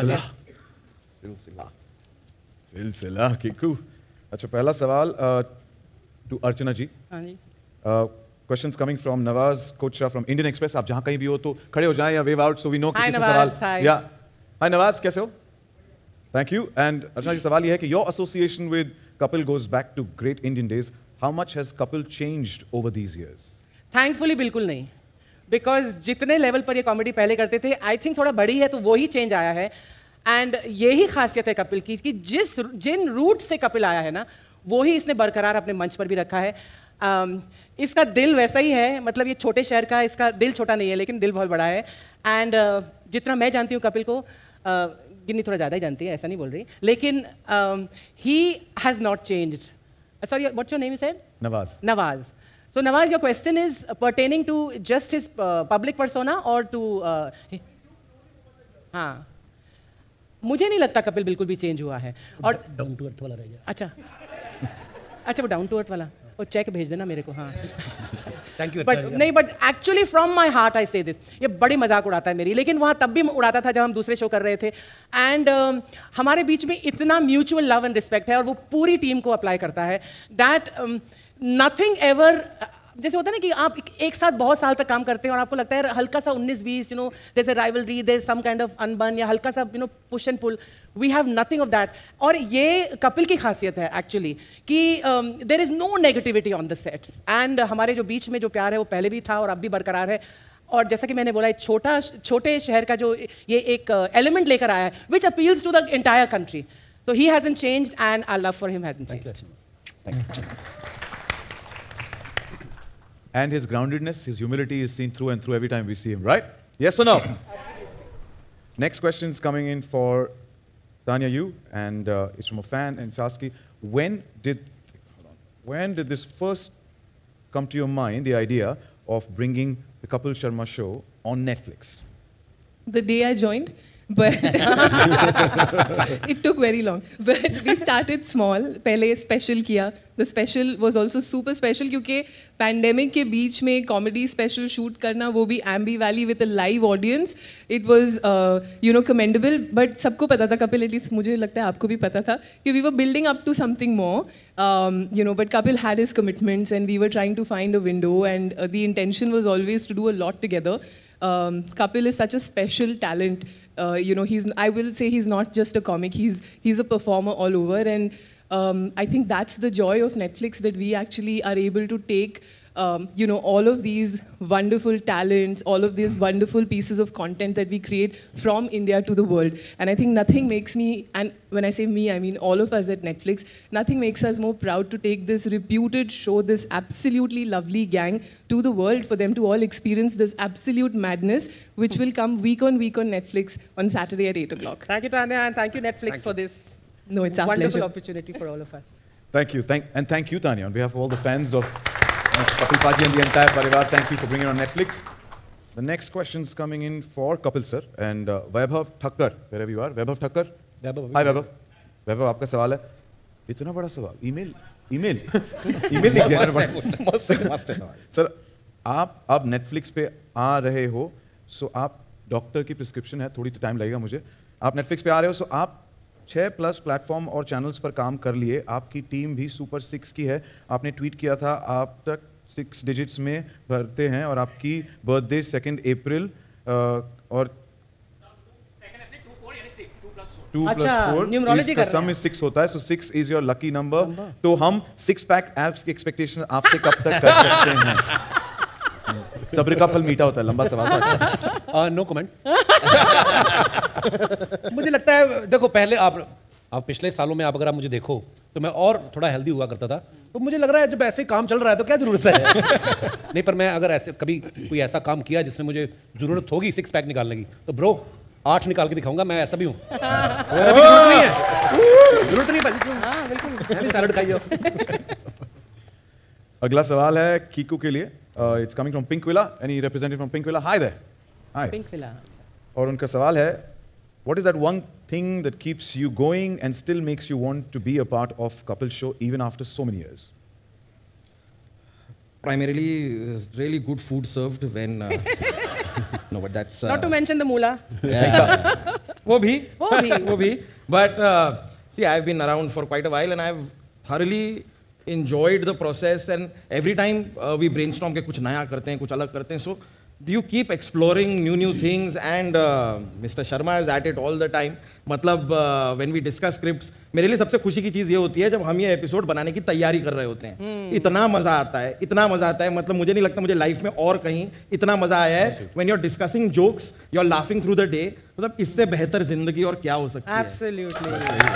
सिलसिला किकू। अच्छा, पहला सवाल टू अर्चना जी। हाँ जी। Questions coming from Nawaz Kochra from Indian Express. आप जहाँ कहीं भी हो तो खड़े हो जाएं या wave out so we know कि किससे सवाल। या Hi Nawaz, कैसे हो? Thank you. And अर्चना जी सवाल ये है कि your association with Kapil goes back to great Indian days. How much has Kapil changed over these years? Thankfully बिल्कुल नहीं, because जितने लेवल पर ये कॉमेडी पहले करते थे, I think थोड़ा बड़ी है तो वो ही चेंज आया है। एंड यही खासियत है कपिल की कि जिन रूट से कपिल आया है ना, वो ही इसने बरकरार अपने मंच पर भी रखा है। इसका दिल वैसा ही है, मतलब ये छोटे शहर का, इसका दिल छोटा नहीं है लेकिन दिल बहुत बड़ा है। एंड जितना मैं जानती हूँ कपिल को, गिन्नी थोड़ा ज़्यादा ही जानती है, ऐसा नहीं बोल रही, लेकिन he has not changed. Sorry, what's your name you said? Nawaz. Nawaz. So Nawaz, your question is pertaining to just his public persona or to हाँ, मुझे नहीं लगता कपिल बिल्कुल भी चेंज हुआ है। और डाउन टू अर्थ वाला रह गया। अच्छा वो डाउन टू अर्थ वाला, वो चेक भेज देना मेरे को। हाँ थैंक यू। बट नहीं, but actually from my heart I say this, ये बड़ी मजाक उड़ाता है मेरी, लेकिन वहाँ तब भी उड़ाता था जब हम दूसरे शो कर रहे थे। एंड हमारे बीच में इतना म्यूचुअल लव एंड रिस्पेक्ट है और वो पूरी टीम को अप्लाई करता है दैट नथिंग एवर, जैसे होता है ना कि आप एक साथ बहुत साल तक काम करते हैं और आपको लगता है हल्का सा 19-20, you know, there is a rivalry, there is some kind of अनबन या हल्का सा, you know, push and pull. We have nothing of that. और ये कपिल की खासियत है एक्चुअली कि there is no negativity on the sets. And हमारे जो बीच में जो प्यार है वो पहले भी था और अब भी बरकरार है। और जैसा कि मैंने बोला, छोटे शहर का जो ये एक एलिमेंट लेकर आया है which appeals to the entire country, so he hasn't changed and our love for him hasn't changed. And his groundedness, his humility is seen through and through every time we see him, right? Yes or no? Next question is coming in for Tanya Yu, and it's from a fan, and it's asking, when did this first come to your mind, the idea of bringing the Kapil Sharma show on Netflix? The day I joined, but it took very long. But we started small. पहले special किया. The special was also super special क्योंकि pandemic के बीच में comedy special shoot करना, वो भी Ambi Valley with a live audience, it was you know, commendable. But सबको पता था, कपिल, at least मुझे लगता है आपको भी पता था कि we were building up to something more. You know, but Kapil had his commitments and we were trying to find a window, and the intention was always to do a lot together. Kapil is such a special talent. You know, I will say he's not just a comic, he's a performer all over, and I think that's the joy of Netflix, that we actually are able to take you know, all of these wonderful talents, all of these wonderful pieces of content that we create from India to the world. And I think nothing makes me, and when I say me, I mean all of us at Netflix, nothing makes us more proud to take this reputed show, this absolutely lovely gang, to the world, for them to all experience this absolute madness, which will come week on Netflix on Saturday at 8 o'clock. Thank you, Tanya, and thank you, Netflix, for this No, it's our wonderful pleasure. opportunity for all of us. Thank you. Thank you, Tanya, on behalf of all the fans of Kapil Paji and the entire Parivar. Thank you for bringing it on Netflix. The next question is coming in for Kapil sir and Vaibhav Thakkar, wherever you are. Vaibhav Thakkar. Hi Vaibhav. Vaibhav, आपका सवाल है. इतना बड़ा सवाल. email नहीं किया. मस्त सवाल. Sir, आप अब Netflix पे आ रहे हो, so आप डॉक्टर की प्रिस्क्रिप्शन है, थोड़ी तो टाइम लगेगा मुझे। आप नेटफ्लिक्स पे आ रहे हो, सो आप 6+ प्लेटफॉर्म और चैनल्स पर काम कर लिए। आपकी टीम भी सुपर 6 की है। आपने ट्वीट किया था आप तक 6 डिजिट्स में भरते हैं और आपकी बर्थडे 2 अप्रैल और 2 + 4 न्यूमरोलॉजी कर सम इज 6 होता है, so 6 is your lucky number. तो हम 6 पैक एब्स की एक्सपेक्टेशन आपसे कब तक कर सकते हैं? सब्र का फल मीठा होता है, लंबा सवाल था। No comments. मुझे लगता है देखो, पहले आप पिछले सालों में अगर आप मुझे देखो तो मैं और थोड़ा हेल्दी हुआ करता था, तो मुझे लग रहा है जब ऐसे काम चल रहा है तो क्या जरूरत है। नहीं, पर मैं अगर ऐसे कभी कोई ऐसा काम किया जिसमें मुझे जरूरत होगी 6 पैक निकालने की, तो ब्रो 8 निकाल के दिखाऊंगा। मैं ऐसा भी हूँ। जरूरत नहीं है, जरूरत नहीं भाई, क्यों? बिल्कुल सैलड खाइए। अगला सवाल है कीकू के लिए। It's coming from pink villa. Any representative from pink villa? Hi there. Hi pink villa. और उनका सवाल है, what is that one thing that keeps you going and still makes you want to be a part of Kapil show even after so many years? Primarily, really good food served when. No, but that's. Not to mention the moolah. वो भी. But see, I've been around for quite a while and I've thoroughly enjoyed the process. And every time we brainstorm के कुछ नया करते हैं, कुछ अलग करते हैं. So you keep exploring new things and Mr. Sharma is at it all the time. मतलब when we discuss scripts, मेरे लिए सबसे खुशी की चीज़ ये होती है जब हम ये एपिसोड बनाने की तैयारी कर रहे होते हैं। इतना मज़ा आता है, मतलब मुझे नहीं लगता मुझे लाइफ में और कहीं इतना मज़ा आया है। when you're discussing jokes, you're laughing through the day, मतलब इससे बेहतर जिंदगी और क्या हो सकती है? Absolutely.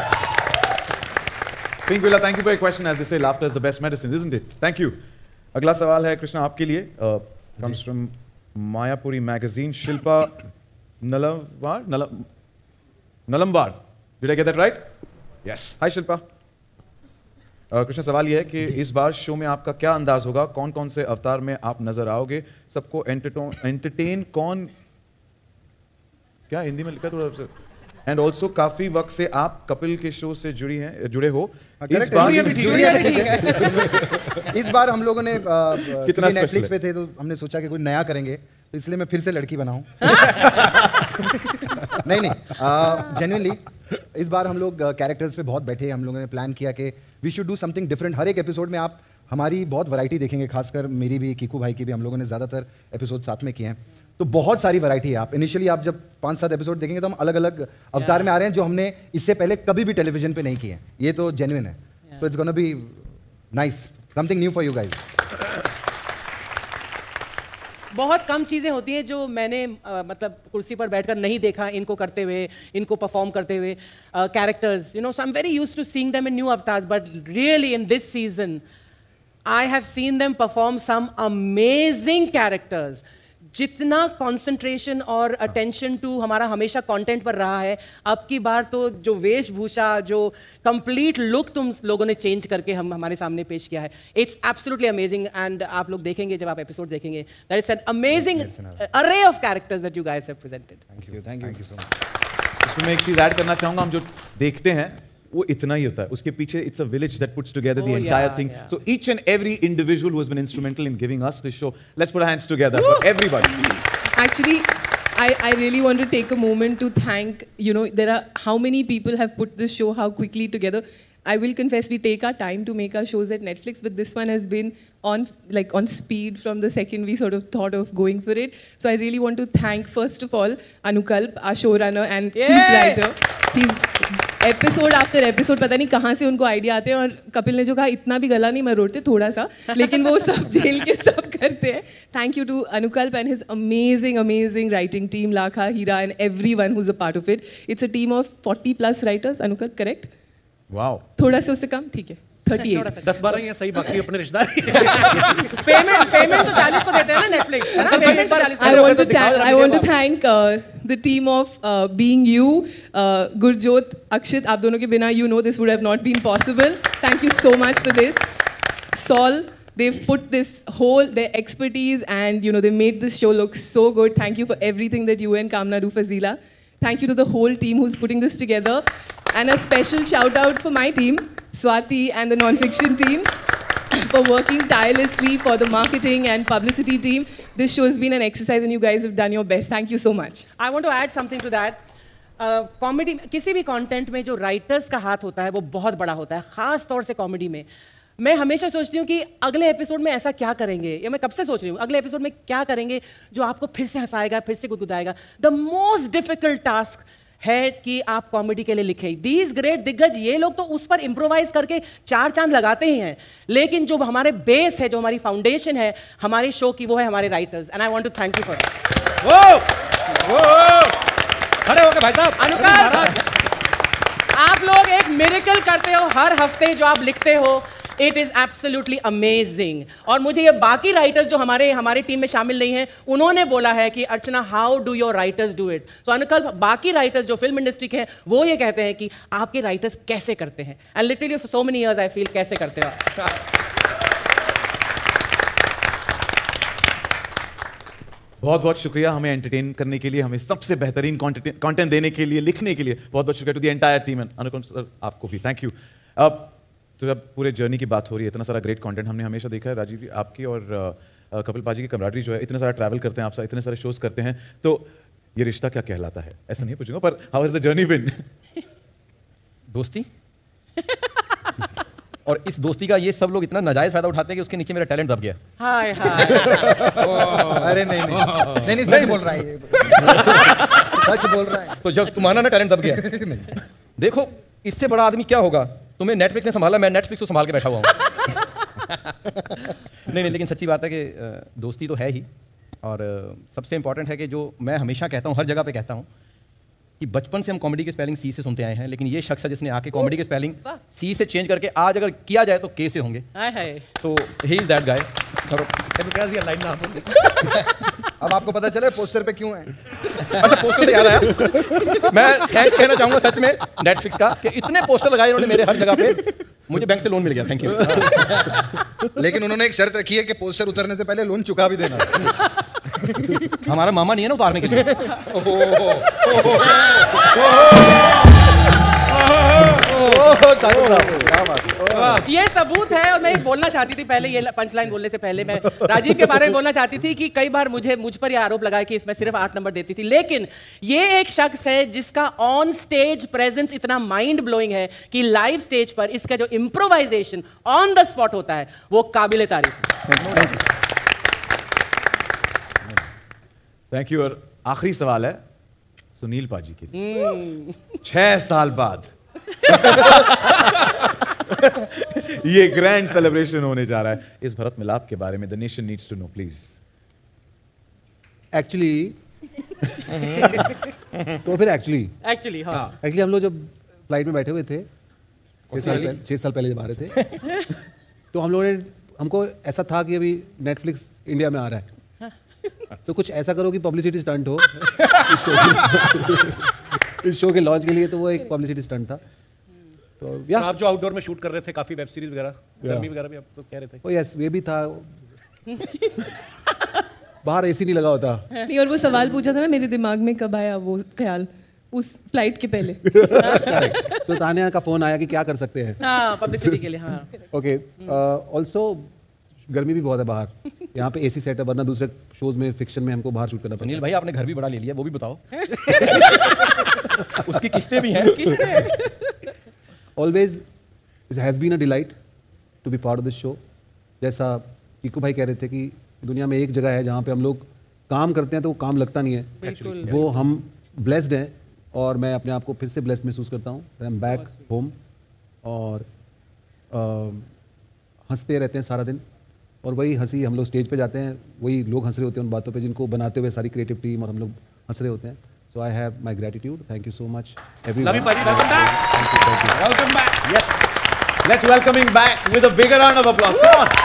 Pink Villa, thank you for your question. As they say, laughter is the best medicine, isn't it? Thank you. अगला सवाल है कृष्णा आपके लिए। comes from Mayapuri magazine. Shilpa Nalamwar. Did I get that right? Yes. Hi Shilpa. Krishna सवाल ये है कि इस बार शो में आपका क्या अंदाज होगा? कौन कौन से अवतार में आप नजर आओगे? सबको एंटरटेन कौन, क्या हिंदी में लिखा थोड़ा, एंड ऑल्सो काफी वक्त से आप कपिल के शो से जुड़े हो। इस बार हम लोगों ने कितना नेटफ्लिक्स पे थे तो हमने सोचा कि कुछ नया करेंगे, तो इसलिए मैं फिर से लड़की बनाऊं। नहीं, जेन्युइनली इस बार हम लोग कैरेक्टर्स पे बहुत बैठे। हम लोगों ने प्लान किया कि we should do something different. हर एक एपिसोड में आप हमारी बहुत वैरायटी देखेंगे, खासकर मेरी भी, कीकू भाई की भी। हम लोगों ने ज़्यादातर एपिसोड साथ में किए हैं, तो बहुत सारी वैरायटी है। आप इनिशियली आप जब 5-7 एपिसोड देखेंगे तो हम अलग अलग अवतार में आ रहे हैं जो हमने इससे पहले कभी भी टेलीविजन पे नहीं किए हैं। ये तो जेन्युइन है, तो it's gonna be nice, something new for you guys. बहुत कम चीज़ें होती हैं जो मैंने मतलब कुर्सी पर बैठकर नहीं देखा इनको करते हुए, इनको परफॉर्म करते हुए। Characters, you know, so I am very used to seeing them in new avatars, but really in this season I have seen them perform some amazing characters. जितना कंसंट्रेशन और अटेंशन टू हमारा हमेशा content पर रहा है, अब की बार तो जो वेशभूषा, जो कंप्लीट लुक तुम लोगों ने चेंज करके हमारे सामने पेश किया है, इट्स एब्सोल्युटली अमेजिंग। एंड आप लोग देखेंगे जब आप एपिसोड देखेंगे, that it's an amazing array of characters that you guys have presented. Thank you so much. इसमें एक चीज ऐड करना चाहूंगा, हम जो देखते हैं वो इतना ही होता है, उसके पीछे it's a village that puts together the entire thing. So each and every individual who has been instrumental in giving us this show, let's put our hands together for everybody. Actually, I really want to take a moment to thank, you know, there are how many people have put this show how quickly together. I will confess, we take our time to make our shows at Netflix, but this one has been on speed from the second we sort of thought of going for it. So I really want to thank, first of all, Anukalp, our showrunner and chief writer. He's episode after episode पता नहीं कहाँ से उनको idea आते हैं, और कपिल ने जो कहा इतना भी गला नहीं मैं रोते थोड़ा सा, लेकिन वो सब झेल के सब करते हैं। Thank you to Anukalp and his amazing writing team, Lakha, Hira and everyone who is a part of it. It's a team of 40+ writers. Anukalp correct? Wow, थोड़ा से उससे कम, ठीक है 38। 10-12 ही है सही, बाकी अपने रिश्तेदार। पेमेंट तो 40 को देते हैं ना नेटफ्लिक्स, है ना? पेमेंट तो 40 I want to thank the team of Being You, Gurjot, Akshit. आप दोनों के बिना, you know, this would have not been possible. Thank you so much for this. Saul, they've put this whole, their expertise, and you know, they made this show look so good. Thank you for everything that you and Kamna do for Zila. Thank you to the whole team who's putting this together. And a special shout out for my team, Swati and the non-fiction team. for working tirelessly for the marketing and publicity team. This show has been an exercise and you guys have done your best. Thank you so much. I want to add something to that. Comedy किसी भी content में जो writers का हाथ होता है वो बहुत बड़ा होता है, खास तौर से कॉमेडी में। मैं हमेशा सोचती हूँ कि अगले एपिसोड में ऐसा क्या करेंगे, या मैं कब से सोच रही हूँ अगले एपिसोड में क्या करेंगे जो आपको फिर से हंसाएगा, फिर से गुदगुदाएगा। द मोस्ट डिफिकल्ट टास्क है कि आप कॉमेडी के लिए लिखें। दीज ग्रेट दिग्गज, ये लोग तो उस पर इम्प्रोवाइज करके 4 चांद लगाते ही हैं, लेकिन जो हमारे बेस है, जो हमारी फाउंडेशन है हमारे शो की, वो है हमारे writers. And I want to thank you for खड़े हो गए भाई साहब। अनुकाल, आप लोग एक मिरेकल करते हो हर हफ्ते जो आप लिखते हो। It is absolutely amazing. और मुझे ये बाकी राइटर्स जो हमारे टीम में शामिल नहीं हैं, उन्होंने बोला है कि Archana, how do your writers do it. तो अनुकल, बाकी राइटर्स जो फिल्म इंडस्ट्री के हैं वो ये कहते हैं कि आपके राइटर्स कैसे करते हैं। And literally for so many years I feel कैसे करते हो। बहुत बहुत शुक्रिया हमें एंटरटेन करने के लिए, हमें सबसे बेहतरीन कंटेंट देने के लिए, लिखने के लिए। बहुत बहुत शुक्रिया to the entire team. Anupam sir, आपको भी थैंक यू। अब तो जब पूरे जर्नी की बात हो रही है, इतना सारा ग्रेट कंटेंट हमने हमेशा देखा है राजीव जी आपकी और कपिल पाजी की कमराडरी जो है, इतना सारा ट्रैवल करते हैं आप, इतने सारे शोज करते हैं, तो ये रिश्ता क्या कहलाता है ऐसा नहीं पूछूंगा, पर how has the journey been? दोस्ती। और इस दोस्ती का ये सब लोग इतना नाजायज फायदा उठाते हैं कि उसके नीचे मेरा टैलेंट दब गया। हाय हाय। अरे नहीं सच बोल रहा है ये। सच बोल रहा है। तो जब तुम्हारा ना टैलेंट दब गया, देखो इससे बड़ा आदमी क्या होगा। तुम्हें नेटफ्लिक्स ने संभाला, मैं नेटफ्लिक्स को संभाल के बैठा हुआ हूँ। नहीं, लेकिन सच्ची बात है कि दोस्ती तो है ही। और सबसे इंपॉर्टेंट है कि जो मैं हमेशा कहता हूँ, हर जगह पे कहता हूँ कि बचपन से हम कॉमेडी की स्पेलिंग सी से सुनते आए हैं, लेकिन ये शख्स है जिसने आके कॉमेडी की स्पेलिंग सी से चेंज करके आज अगर किया जाए तो के से होंगे। तो ही इज दैट गाय। अब आपको पता चले पोस्टर पे क्यों है। अच्छा, पोस्टर से याद आया, मैं थैंक्स कहना चाहूंगा सच में नेटफ्लिक्स का कि इतने पोस्टर लगाए उन्होंने मेरे हर जगह पे, मुझे बैंक से लोन मिल गया। Thank you. लेकिन उन्होंने एक शर्त रखी है कि पोस्टर उतरने से पहले लोन चुका भी देना। हमारा मामा नहीं है ना उतारने के लिए। ये सबूत है। और मैं एक बोलना चाहती थी पहले, ये पंचलाइन बोलने से पहले मैं राजीव के बारे में बोलना चाहती थी कि कई बार मुझ पर यह आरोप लगा कि इसमें सिर्फ 8 नंबर देती थी, लेकिन ये एक शख्स है जिसका ऑन स्टेज प्रेजेंस इतना माइंड ब्लोइंग है कि लाइव स्टेज पर इसका जो इम्प्रोवाइजेशन ऑन द स्पॉट होता है वो काबिले तारीफ। Thank you. और आखिरी सवाल है सुनील पाजी के लिए। 6 साल बाद ये ग्रैंड सेलिब्रेशन होने जा रहा है, इस भरत मिलाप के बारे में the nation needs to know please. Actually तो फिर एक्चुअली हम लोग जब फ्लाइट में बैठे हुए थे 6 साल पहले जब आ रहे थे, तो हमको ऐसा था कि अभी नेटफ्लिक्स इंडिया में आ रहा है, तो कुछ ऐसा करो कि पब्लिसिटी स्टंट हो इस शो के लॉन्च के लिए। तो वो एक पब्लिसिटी स्टंट था। तो या आप जो आउटडोर में शूट कर रहे थे, काफी वेब सीरीज वगैरह, गर्मी वगैरह भी आप तो कह रहे थे। ओ यस, ये भी था। बाहर एसी नहीं लगा होता। नहीं, और वो सवाल पूछा था ना, मेरे दिमाग में कब आया वो ख्याल उस फ्लाइट के पहले। तो तानिया का फोन आया कि क्या कर सकते हैं। हाँ, पब्लिसिटी के लिए। हाँ। ओके, ऑल्सो गर्मी भी बहुत है बाहर, यहाँ पे एसी सेट है, वरना दूसरे शोज में फिक्शन में हमको बाहर शूट करना पड़ता है। अनिल भाई आपने घर भी बड़ा ले लिया, वो भी बताओ। उसकी किस्तें भी हैं। Always it has been a delight to be part of this show. जैसा कीकू भाई कह रहे थे कि दुनिया में एक जगह है जहाँ पे हम लोग काम करते हैं तो वो काम लगता नहीं है, वो हम ब्लेस्ड हैं। और मैं अपने आप को फिर से ब्लेस्ड महसूस करता हूँ। आई एम बैक होम और हंसते रहते हैं सारा दिन, और वही हंसी हम लोग स्टेज पे जाते हैं, वही लोग हंस रहे होते हैं उन बातों पे जिनको बनाते हुए सारी क्रिएटिव टीम और हम लोग हंस रहे होते हैं। So I have my gratitude. Thank you so much everyone. Welcome back. Yes. Let's welcome him back with a bigger round of applause. Come on.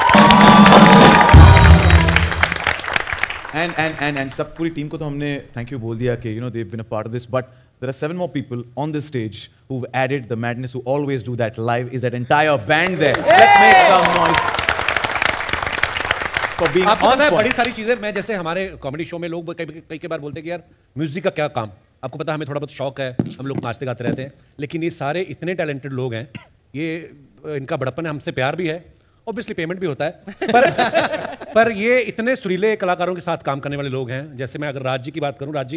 And सब पूरी टीम को तो हमने थैंक यू बोल दिया कि they've been a part of this, but there are 7 more people on this stage who've added the madness, who always do that live. Is that entire band there? Let's make some noise. आपको पता है बड़ी सारी चीजें, मैं जैसे हमारे comedy show में लोग कई बार बोलते हैं कि यार म्यूजिक का क्या काम। आपको पता है हमें थोड़ा बहुत शौक है, हम लोग नाचते गाते रहते हैं, लेकिन ये सारे इतने टैलेंटेड लोग हैं, ये इनका बड़प्पन है, हमसे प्यार भी है। ऑब्वियसली पेमेंट भी होता है पर ये इतने सुरीले कलाकारों के साथ काम करने वाले लोग हैं। जैसे मैं अगर राज जी की बात करूं, राज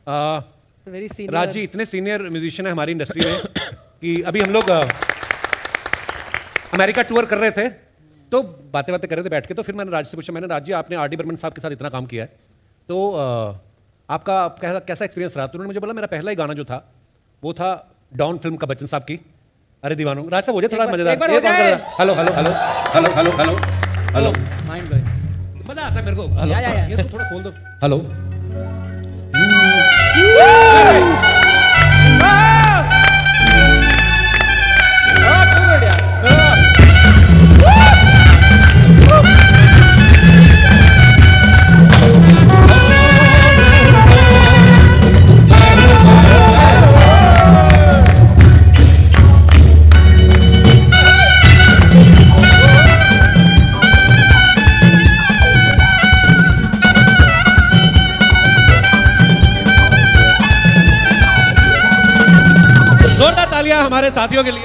जी इतने सीनियर म्यूजिशियन है हमारी इंडस्ट्री में कि अभी हम लोग अमेरिका टूर कर रहे थे तो बातें कर रहे थे बैठ के, तो फिर मैंने राज से पूछा, मैंने राज जी आपने आर डी बर्मन साहब के साथ इतना काम किया है तो आपका कैसा एक्सपीरियंस रहा? तो उन्होंने मुझे बोला मेरा पहला ही गाना जो था वो था डॉन फिल्म का बच्चन साहब की अरे दीवानो। राज साहब हो जाए थोड़ा मजेदार। Hello hello hello hello hello hello hello, mind blowing, मजा आता है मेरे को। हेलो ये थोड़ा खोल दो। हेलो हमारे साथियों के लिए।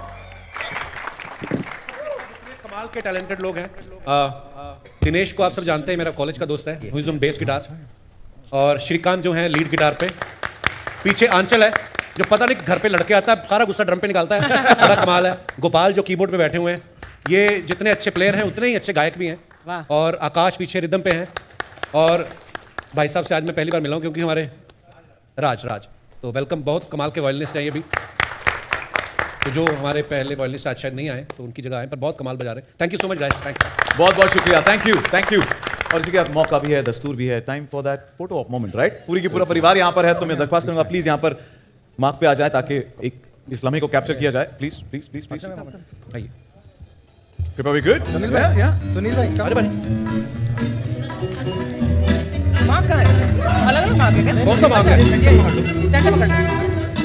कमाल के टैलेंटेड लोग हैं। दिनेश को आप सब जानते हैं, मेरा कॉलेज का दोस्त है, हुई ऑन बेस गिटार, और श्रीकांत जो है लीड गिटार पे। पीछे आंचल है जो पता नहीं घर पे लड़के आता है सारा गुस्सा ड्रम पे निकालता है, बड़ा कमाल है। गोपाल जो कीबोर्ड पे बैठे हुए हैं, ये जितने अच्छे प्लेयर हैं उतने ही अच्छे गायक भी हैं। और आकाश पीछे रिदम पे हैं। और भाई साहब से आज मैं पहली बार मिला हूं क्योंकि हमारे राज तो वेलकम, बहुत कमाल के वायलिनिस्ट हैं ये भी। तो जो हमारे पहले वायलिनिस्ट आज शायद नहीं आए तो उनकी जगह आए, पर बहुत कमाल बजा रहे हैं। Thank you so much guys, thank you, बहुत बहुत शुक्रिया, थैंक यू। और इसी के साथ मौका भी है, दस्तूर भी है, time for that photo of moment, right? पूरी की पूरा परिवार यहाँ पर है, तो मैं दरख्वास्त करूंगा प्लीज यहाँ पर मार्क पे आ जाए ताकि एक इस लम्हे को कैप्चर किया जाए। प्लीज प्लीज प्लीज प्लीज आइए। कृपया, वी गुड? सुनील भाई, सुनील भाई अरे भाई मार्क कहाँ है? अलग अलग मार्क है क्या? कौन सा मार्क है? सेंटर पकड़।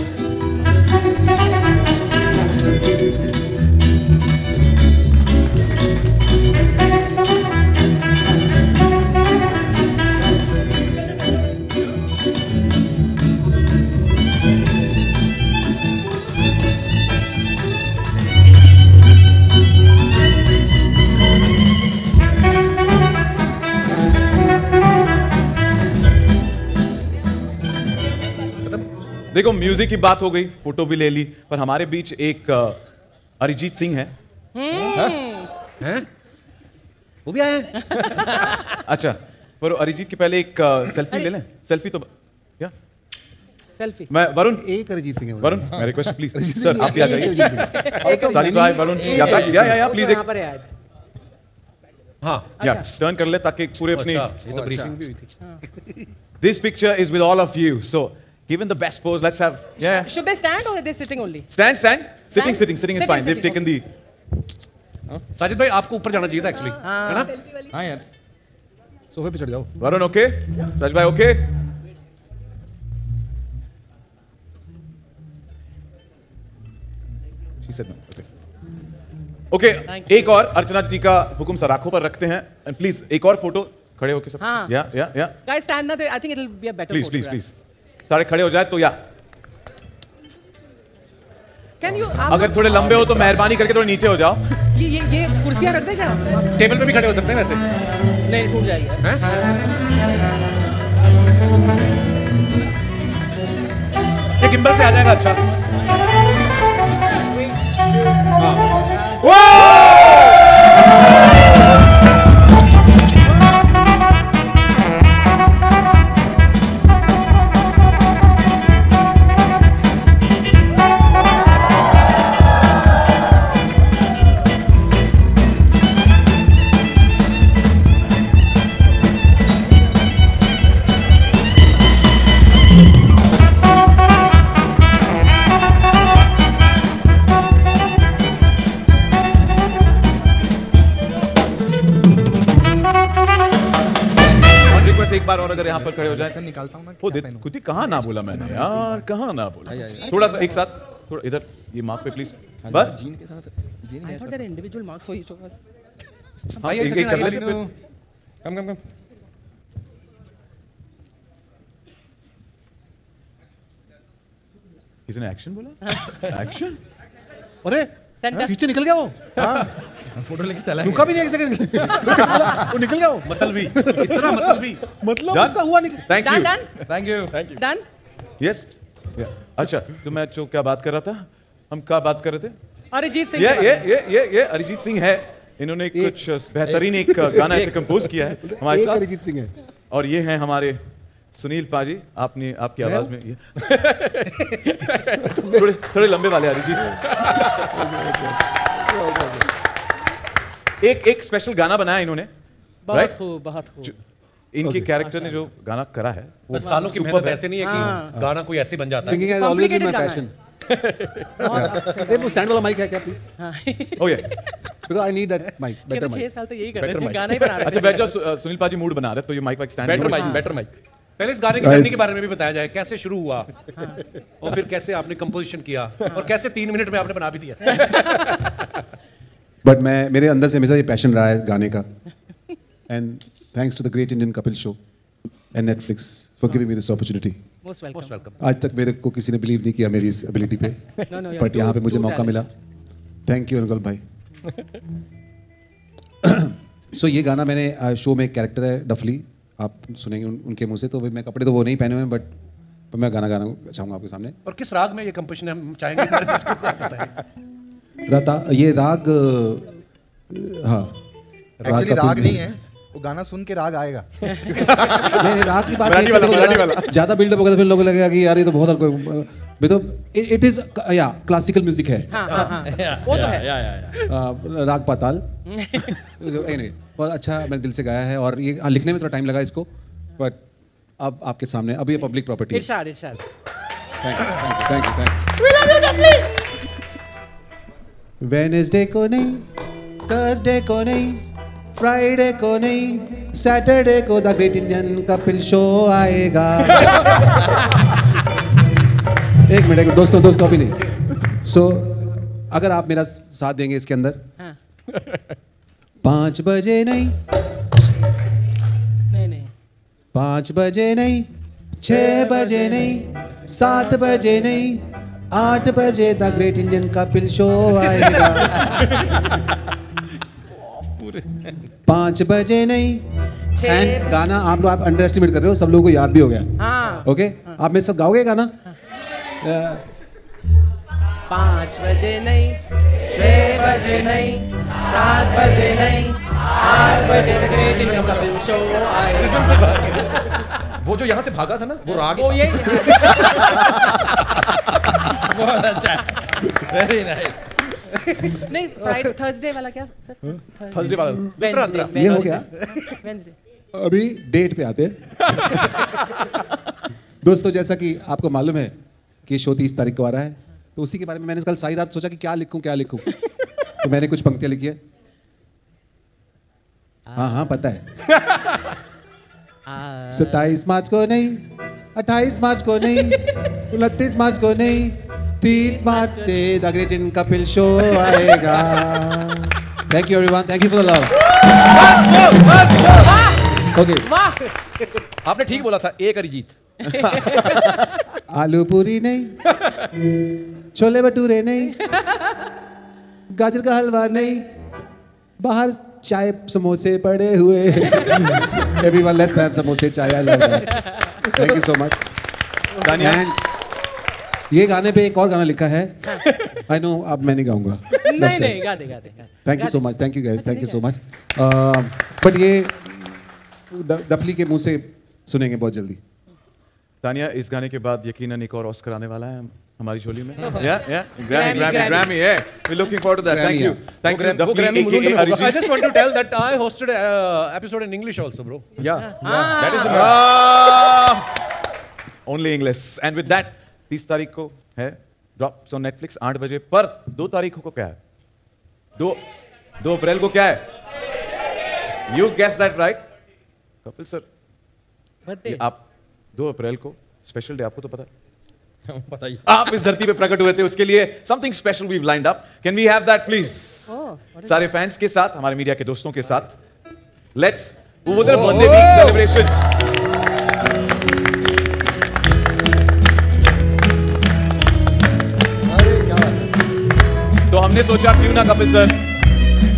देखो, म्यूजिक की बात हो गई, फोटो भी ले ली, पर हमारे बीच एक अरिजीत सिंह है। हैं? वो भी आए हैं? अच्छा, पर अरिजीत के पहले एक सेल्फी ले लें। सेल्फी तो क्या सेल्फी? मैं वरुण, एक अरिजीत सिंह है। वरुण, मैं रिक्वेस्ट प्लीज सर, आप भी आ जाइए। साजिद भाई, वरुण, या प्लीज यहाँ पर है आज। हाँ, या टर्न कर ले ताकि पूरे अपनी ये तो ब्रीफिंग भी हुई थी। This picture is with all of you, so given the best pose, let's have, yeah. Should they stand or are they sitting only? Stand. Sitting is fine. They've taken the. Sajid भाई आपको ऊपर जाना चाहिए था actually, है ना? हाँ यार, सोफे पे चढ़ जाओ। वरुण ओके? साजिद भाई okay? She said no. Okay. Okay. एक और अर्चना जी का हुक्म सराखों पर रखते हैं, एंड प्लीज एक और फोटो खड़े होके सब। हाँ. या Guys, stand now. I think it'll be a better photo. Please सारे खड़े हो जाए तो। या Can you? अगर थोड़े लंबे हो तो मेहरबानी करके थोड़े नीचे हो जाओ। ये कुर्सियां रख दे क्या? टेबल पे भी खड़े हो सकते हैं वैसे। नहीं, टूट जाएगी। ये गिम्बल से आ जाएगा। अच्छा, एक बार और अगर यहाँ पर खड़े हो जाए। निकालता हूँ ना। वो खुद ही कहाँ ना बोला मैंने यार, कहाँ ना बोला। थोड़ा सा एक साथ, थोड़ा इधर ये मार्क पे प्लीज। बस I thought there are individual marks for each of us. हाँ, एक कर लेते हैं। कम किसी ने एक्शन बोला? एक्शन? अरे पीछे निकल गया वो। फोटो लेके चला रुका भी नहीं एक सेकंड वो निकल गया वो मतलबी इतना मतलबी मतलब Done? उसका हुआ निकल thank you Done? Thank you done yes अच्छा तो मैं जो क्या बात कर रहा था हम क्या बात कर रहे थे अरिजीत सिंह ये अरिजीत सिंह है इन्होंने कुछ बेहतरीन एक गाना ऐसे कंपोज किया है हमारे एक साथ अरिजीत सिंह है और ये हैं हमारे सुनील पाजी आपने आपकी आवाज में ये थोड़े लंबे वाले अरिजीत एक स्पेशल गाना बनाया इन्होंने बहुत खूब बहुत खूब इनके कैरेक्टर ने जो गाना करा है वो सालों की मेहनत ऐसे नहीं है कि गाना कोई ऐसे बन जाता है singing has always been my Complicated passion वो स्टैंड वाला माइक है क्या please okay because I need that mic better 6 mic साल तो यही कर रहे थे गाना ही बना रहे अच्छा बैठ जाओ सुनील पाजी मूड बना रहे तो ये माइक स्टैंड बेटर माइक पहले इस गाने की जर्नी के बारे में भी बताया जाए कैसे शुरू हुआ और फिर कैसे आपने कंपोजिशन किया और कैसे 3 मिनट में आपने बना भी दिया बट मैं मेरे अंदर से हमेशा ये पैशन रहा है गाने का and thanks to the great Indian Kapil show and Netflix for giving me this opportunity most welcome आज तक मेरे को किसी ने बिलीव नहीं किया मेरी इस एबिलिटी पे बट यहाँ पे मुझे मौका मिला थैंक यू अनुकल भाई सो ये गाना मैंने शो में एक कैरेक्टर है डफली आप सुनेंगे उनके मुंह से तो मैं कपड़े तो वो नहीं पहने हुए हैं बट मैं गाना गाना चाहूँगा आपके सामने और किस राग में ये कंपोजिशन हम चाहेंगे हमारे दर्शकों को आप बताएं ये राग हाँ एक्चुअली राग नहीं है वो गाना सुन के राग आएगा नहीं राग की बात ज्यादा बिल्डअप होगा तो फिर लोगों को लगेगा कि यार ये तो बहुत तो इट इज या क्लासिकल म्यूजिक है वो तो है राग पाताल anyway, बहुत अच्छा मैंने दिल से गाया है और ये लिखने में थोड़ा टाइम लगा इसको बट अब आपके सामने अभी ये पब्लिक प्रॉपर्टी है इरशाद थैंक यू वेडनेसडे को नहीं थर्सडे को नहीं फ्राइडे को नहीं सैटरडे को the great Indian Kapil show आएगा एक मिनट दोस्तों अभी नहीं सो अगर आप मेरा साथ देंगे इसके अंदर 5 बजे नहीं 5 बजे नहीं 6 बजे नहीं 7 बजे नहीं 8 बजे the great Indian Kapil show आएगा 5 बजे नहीं एंड गाना आप लोग अंडर एस्टिमेट कर रहे हो सब लोगों को याद भी हो गया ओके आप मेरे साथ गाओगे गाना 5 बजे नहीं 6 बजे नहीं 7 बजे नहीं 8 बजे the great Indian Kapil show आएगा वो जो यहाँ से भागा था ना वो राग वो ये बहुत अच्छा वेरी नाइस नहीं फ्राइडे थर्सडे वाला क्या थर्सडे वाला ये हो गया वेडनेसडे अभी डेट पे आते हैं दोस्तों जैसा कि आपको मालूम है कि शो 30 तारीख को आ रहा है तो उसी के बारे में मैंने कल सारी रात सोचा कि क्या लिखूं तो मैंने कुछ पंक्तियां लिखी है हाँ पता है 27 मार्च को नहीं 28 मार्च को नहीं 29 मार्च को नहीं 30 मार्च से the great Indian Kapil show आएगा thank you everyone thank you for the love okay आपने ठीक बोला था एक अरिजीत आलू पूरी नहीं छोले भटूरे नहीं गाजर का हलवा नहीं बाहर चाय समोसे पड़े हुए एवरीवन लेट्स हैव समोसे chai I love that thank you so much and ये गाने पे एक और गाना लिखा है आई नो अब मैं नहीं गाऊंगा नहीं गा दे thank you so much thank you guys thank you so much but ये डफली के मुंह से सुनेंगे बहुत जल्दी तानिया इस गाने के बाद यकीनन एक और ऑस्कर आने वाला है हमारी झोली में Grammy we looking forward to that thank you I just want to tell that I hosted an episode in English also bro that is only English and with that 30 तारीख को है ड्रॉप्स ऑन नेटफ्लिक्स 8 बजे पर 2 तारीख को क्या है 2 अप्रैल को क्या है you guess that right Kapil sir आप 2 अप्रैल को स्पेशल डे आपको तो पता है बताइए आप इस धरती पे प्रकट हुए थे उसके लिए something special we lined up can we have that please सारे फैंस के साथ हमारे मीडिया के दोस्तों के साथ लेट्स बर्थडे वीक सेलिब्रेशन तो हमने सोचा क्यों ना कपिल सर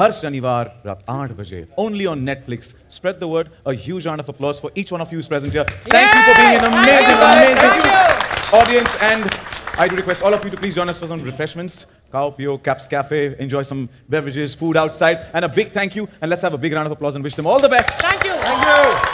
हर शनिवार रात 8 बजे only on Netflix. Spread the word. A huge round of applause for each one of you who's present here. Thank you for being an amazing audience, and I do request all of you to please join us for some refreshments. Kao Pio, Caps Cafe, enjoy some beverages, food outside, and a big thank you, and let's have a big round of applause and wish them all the best. Thank you. Thank you.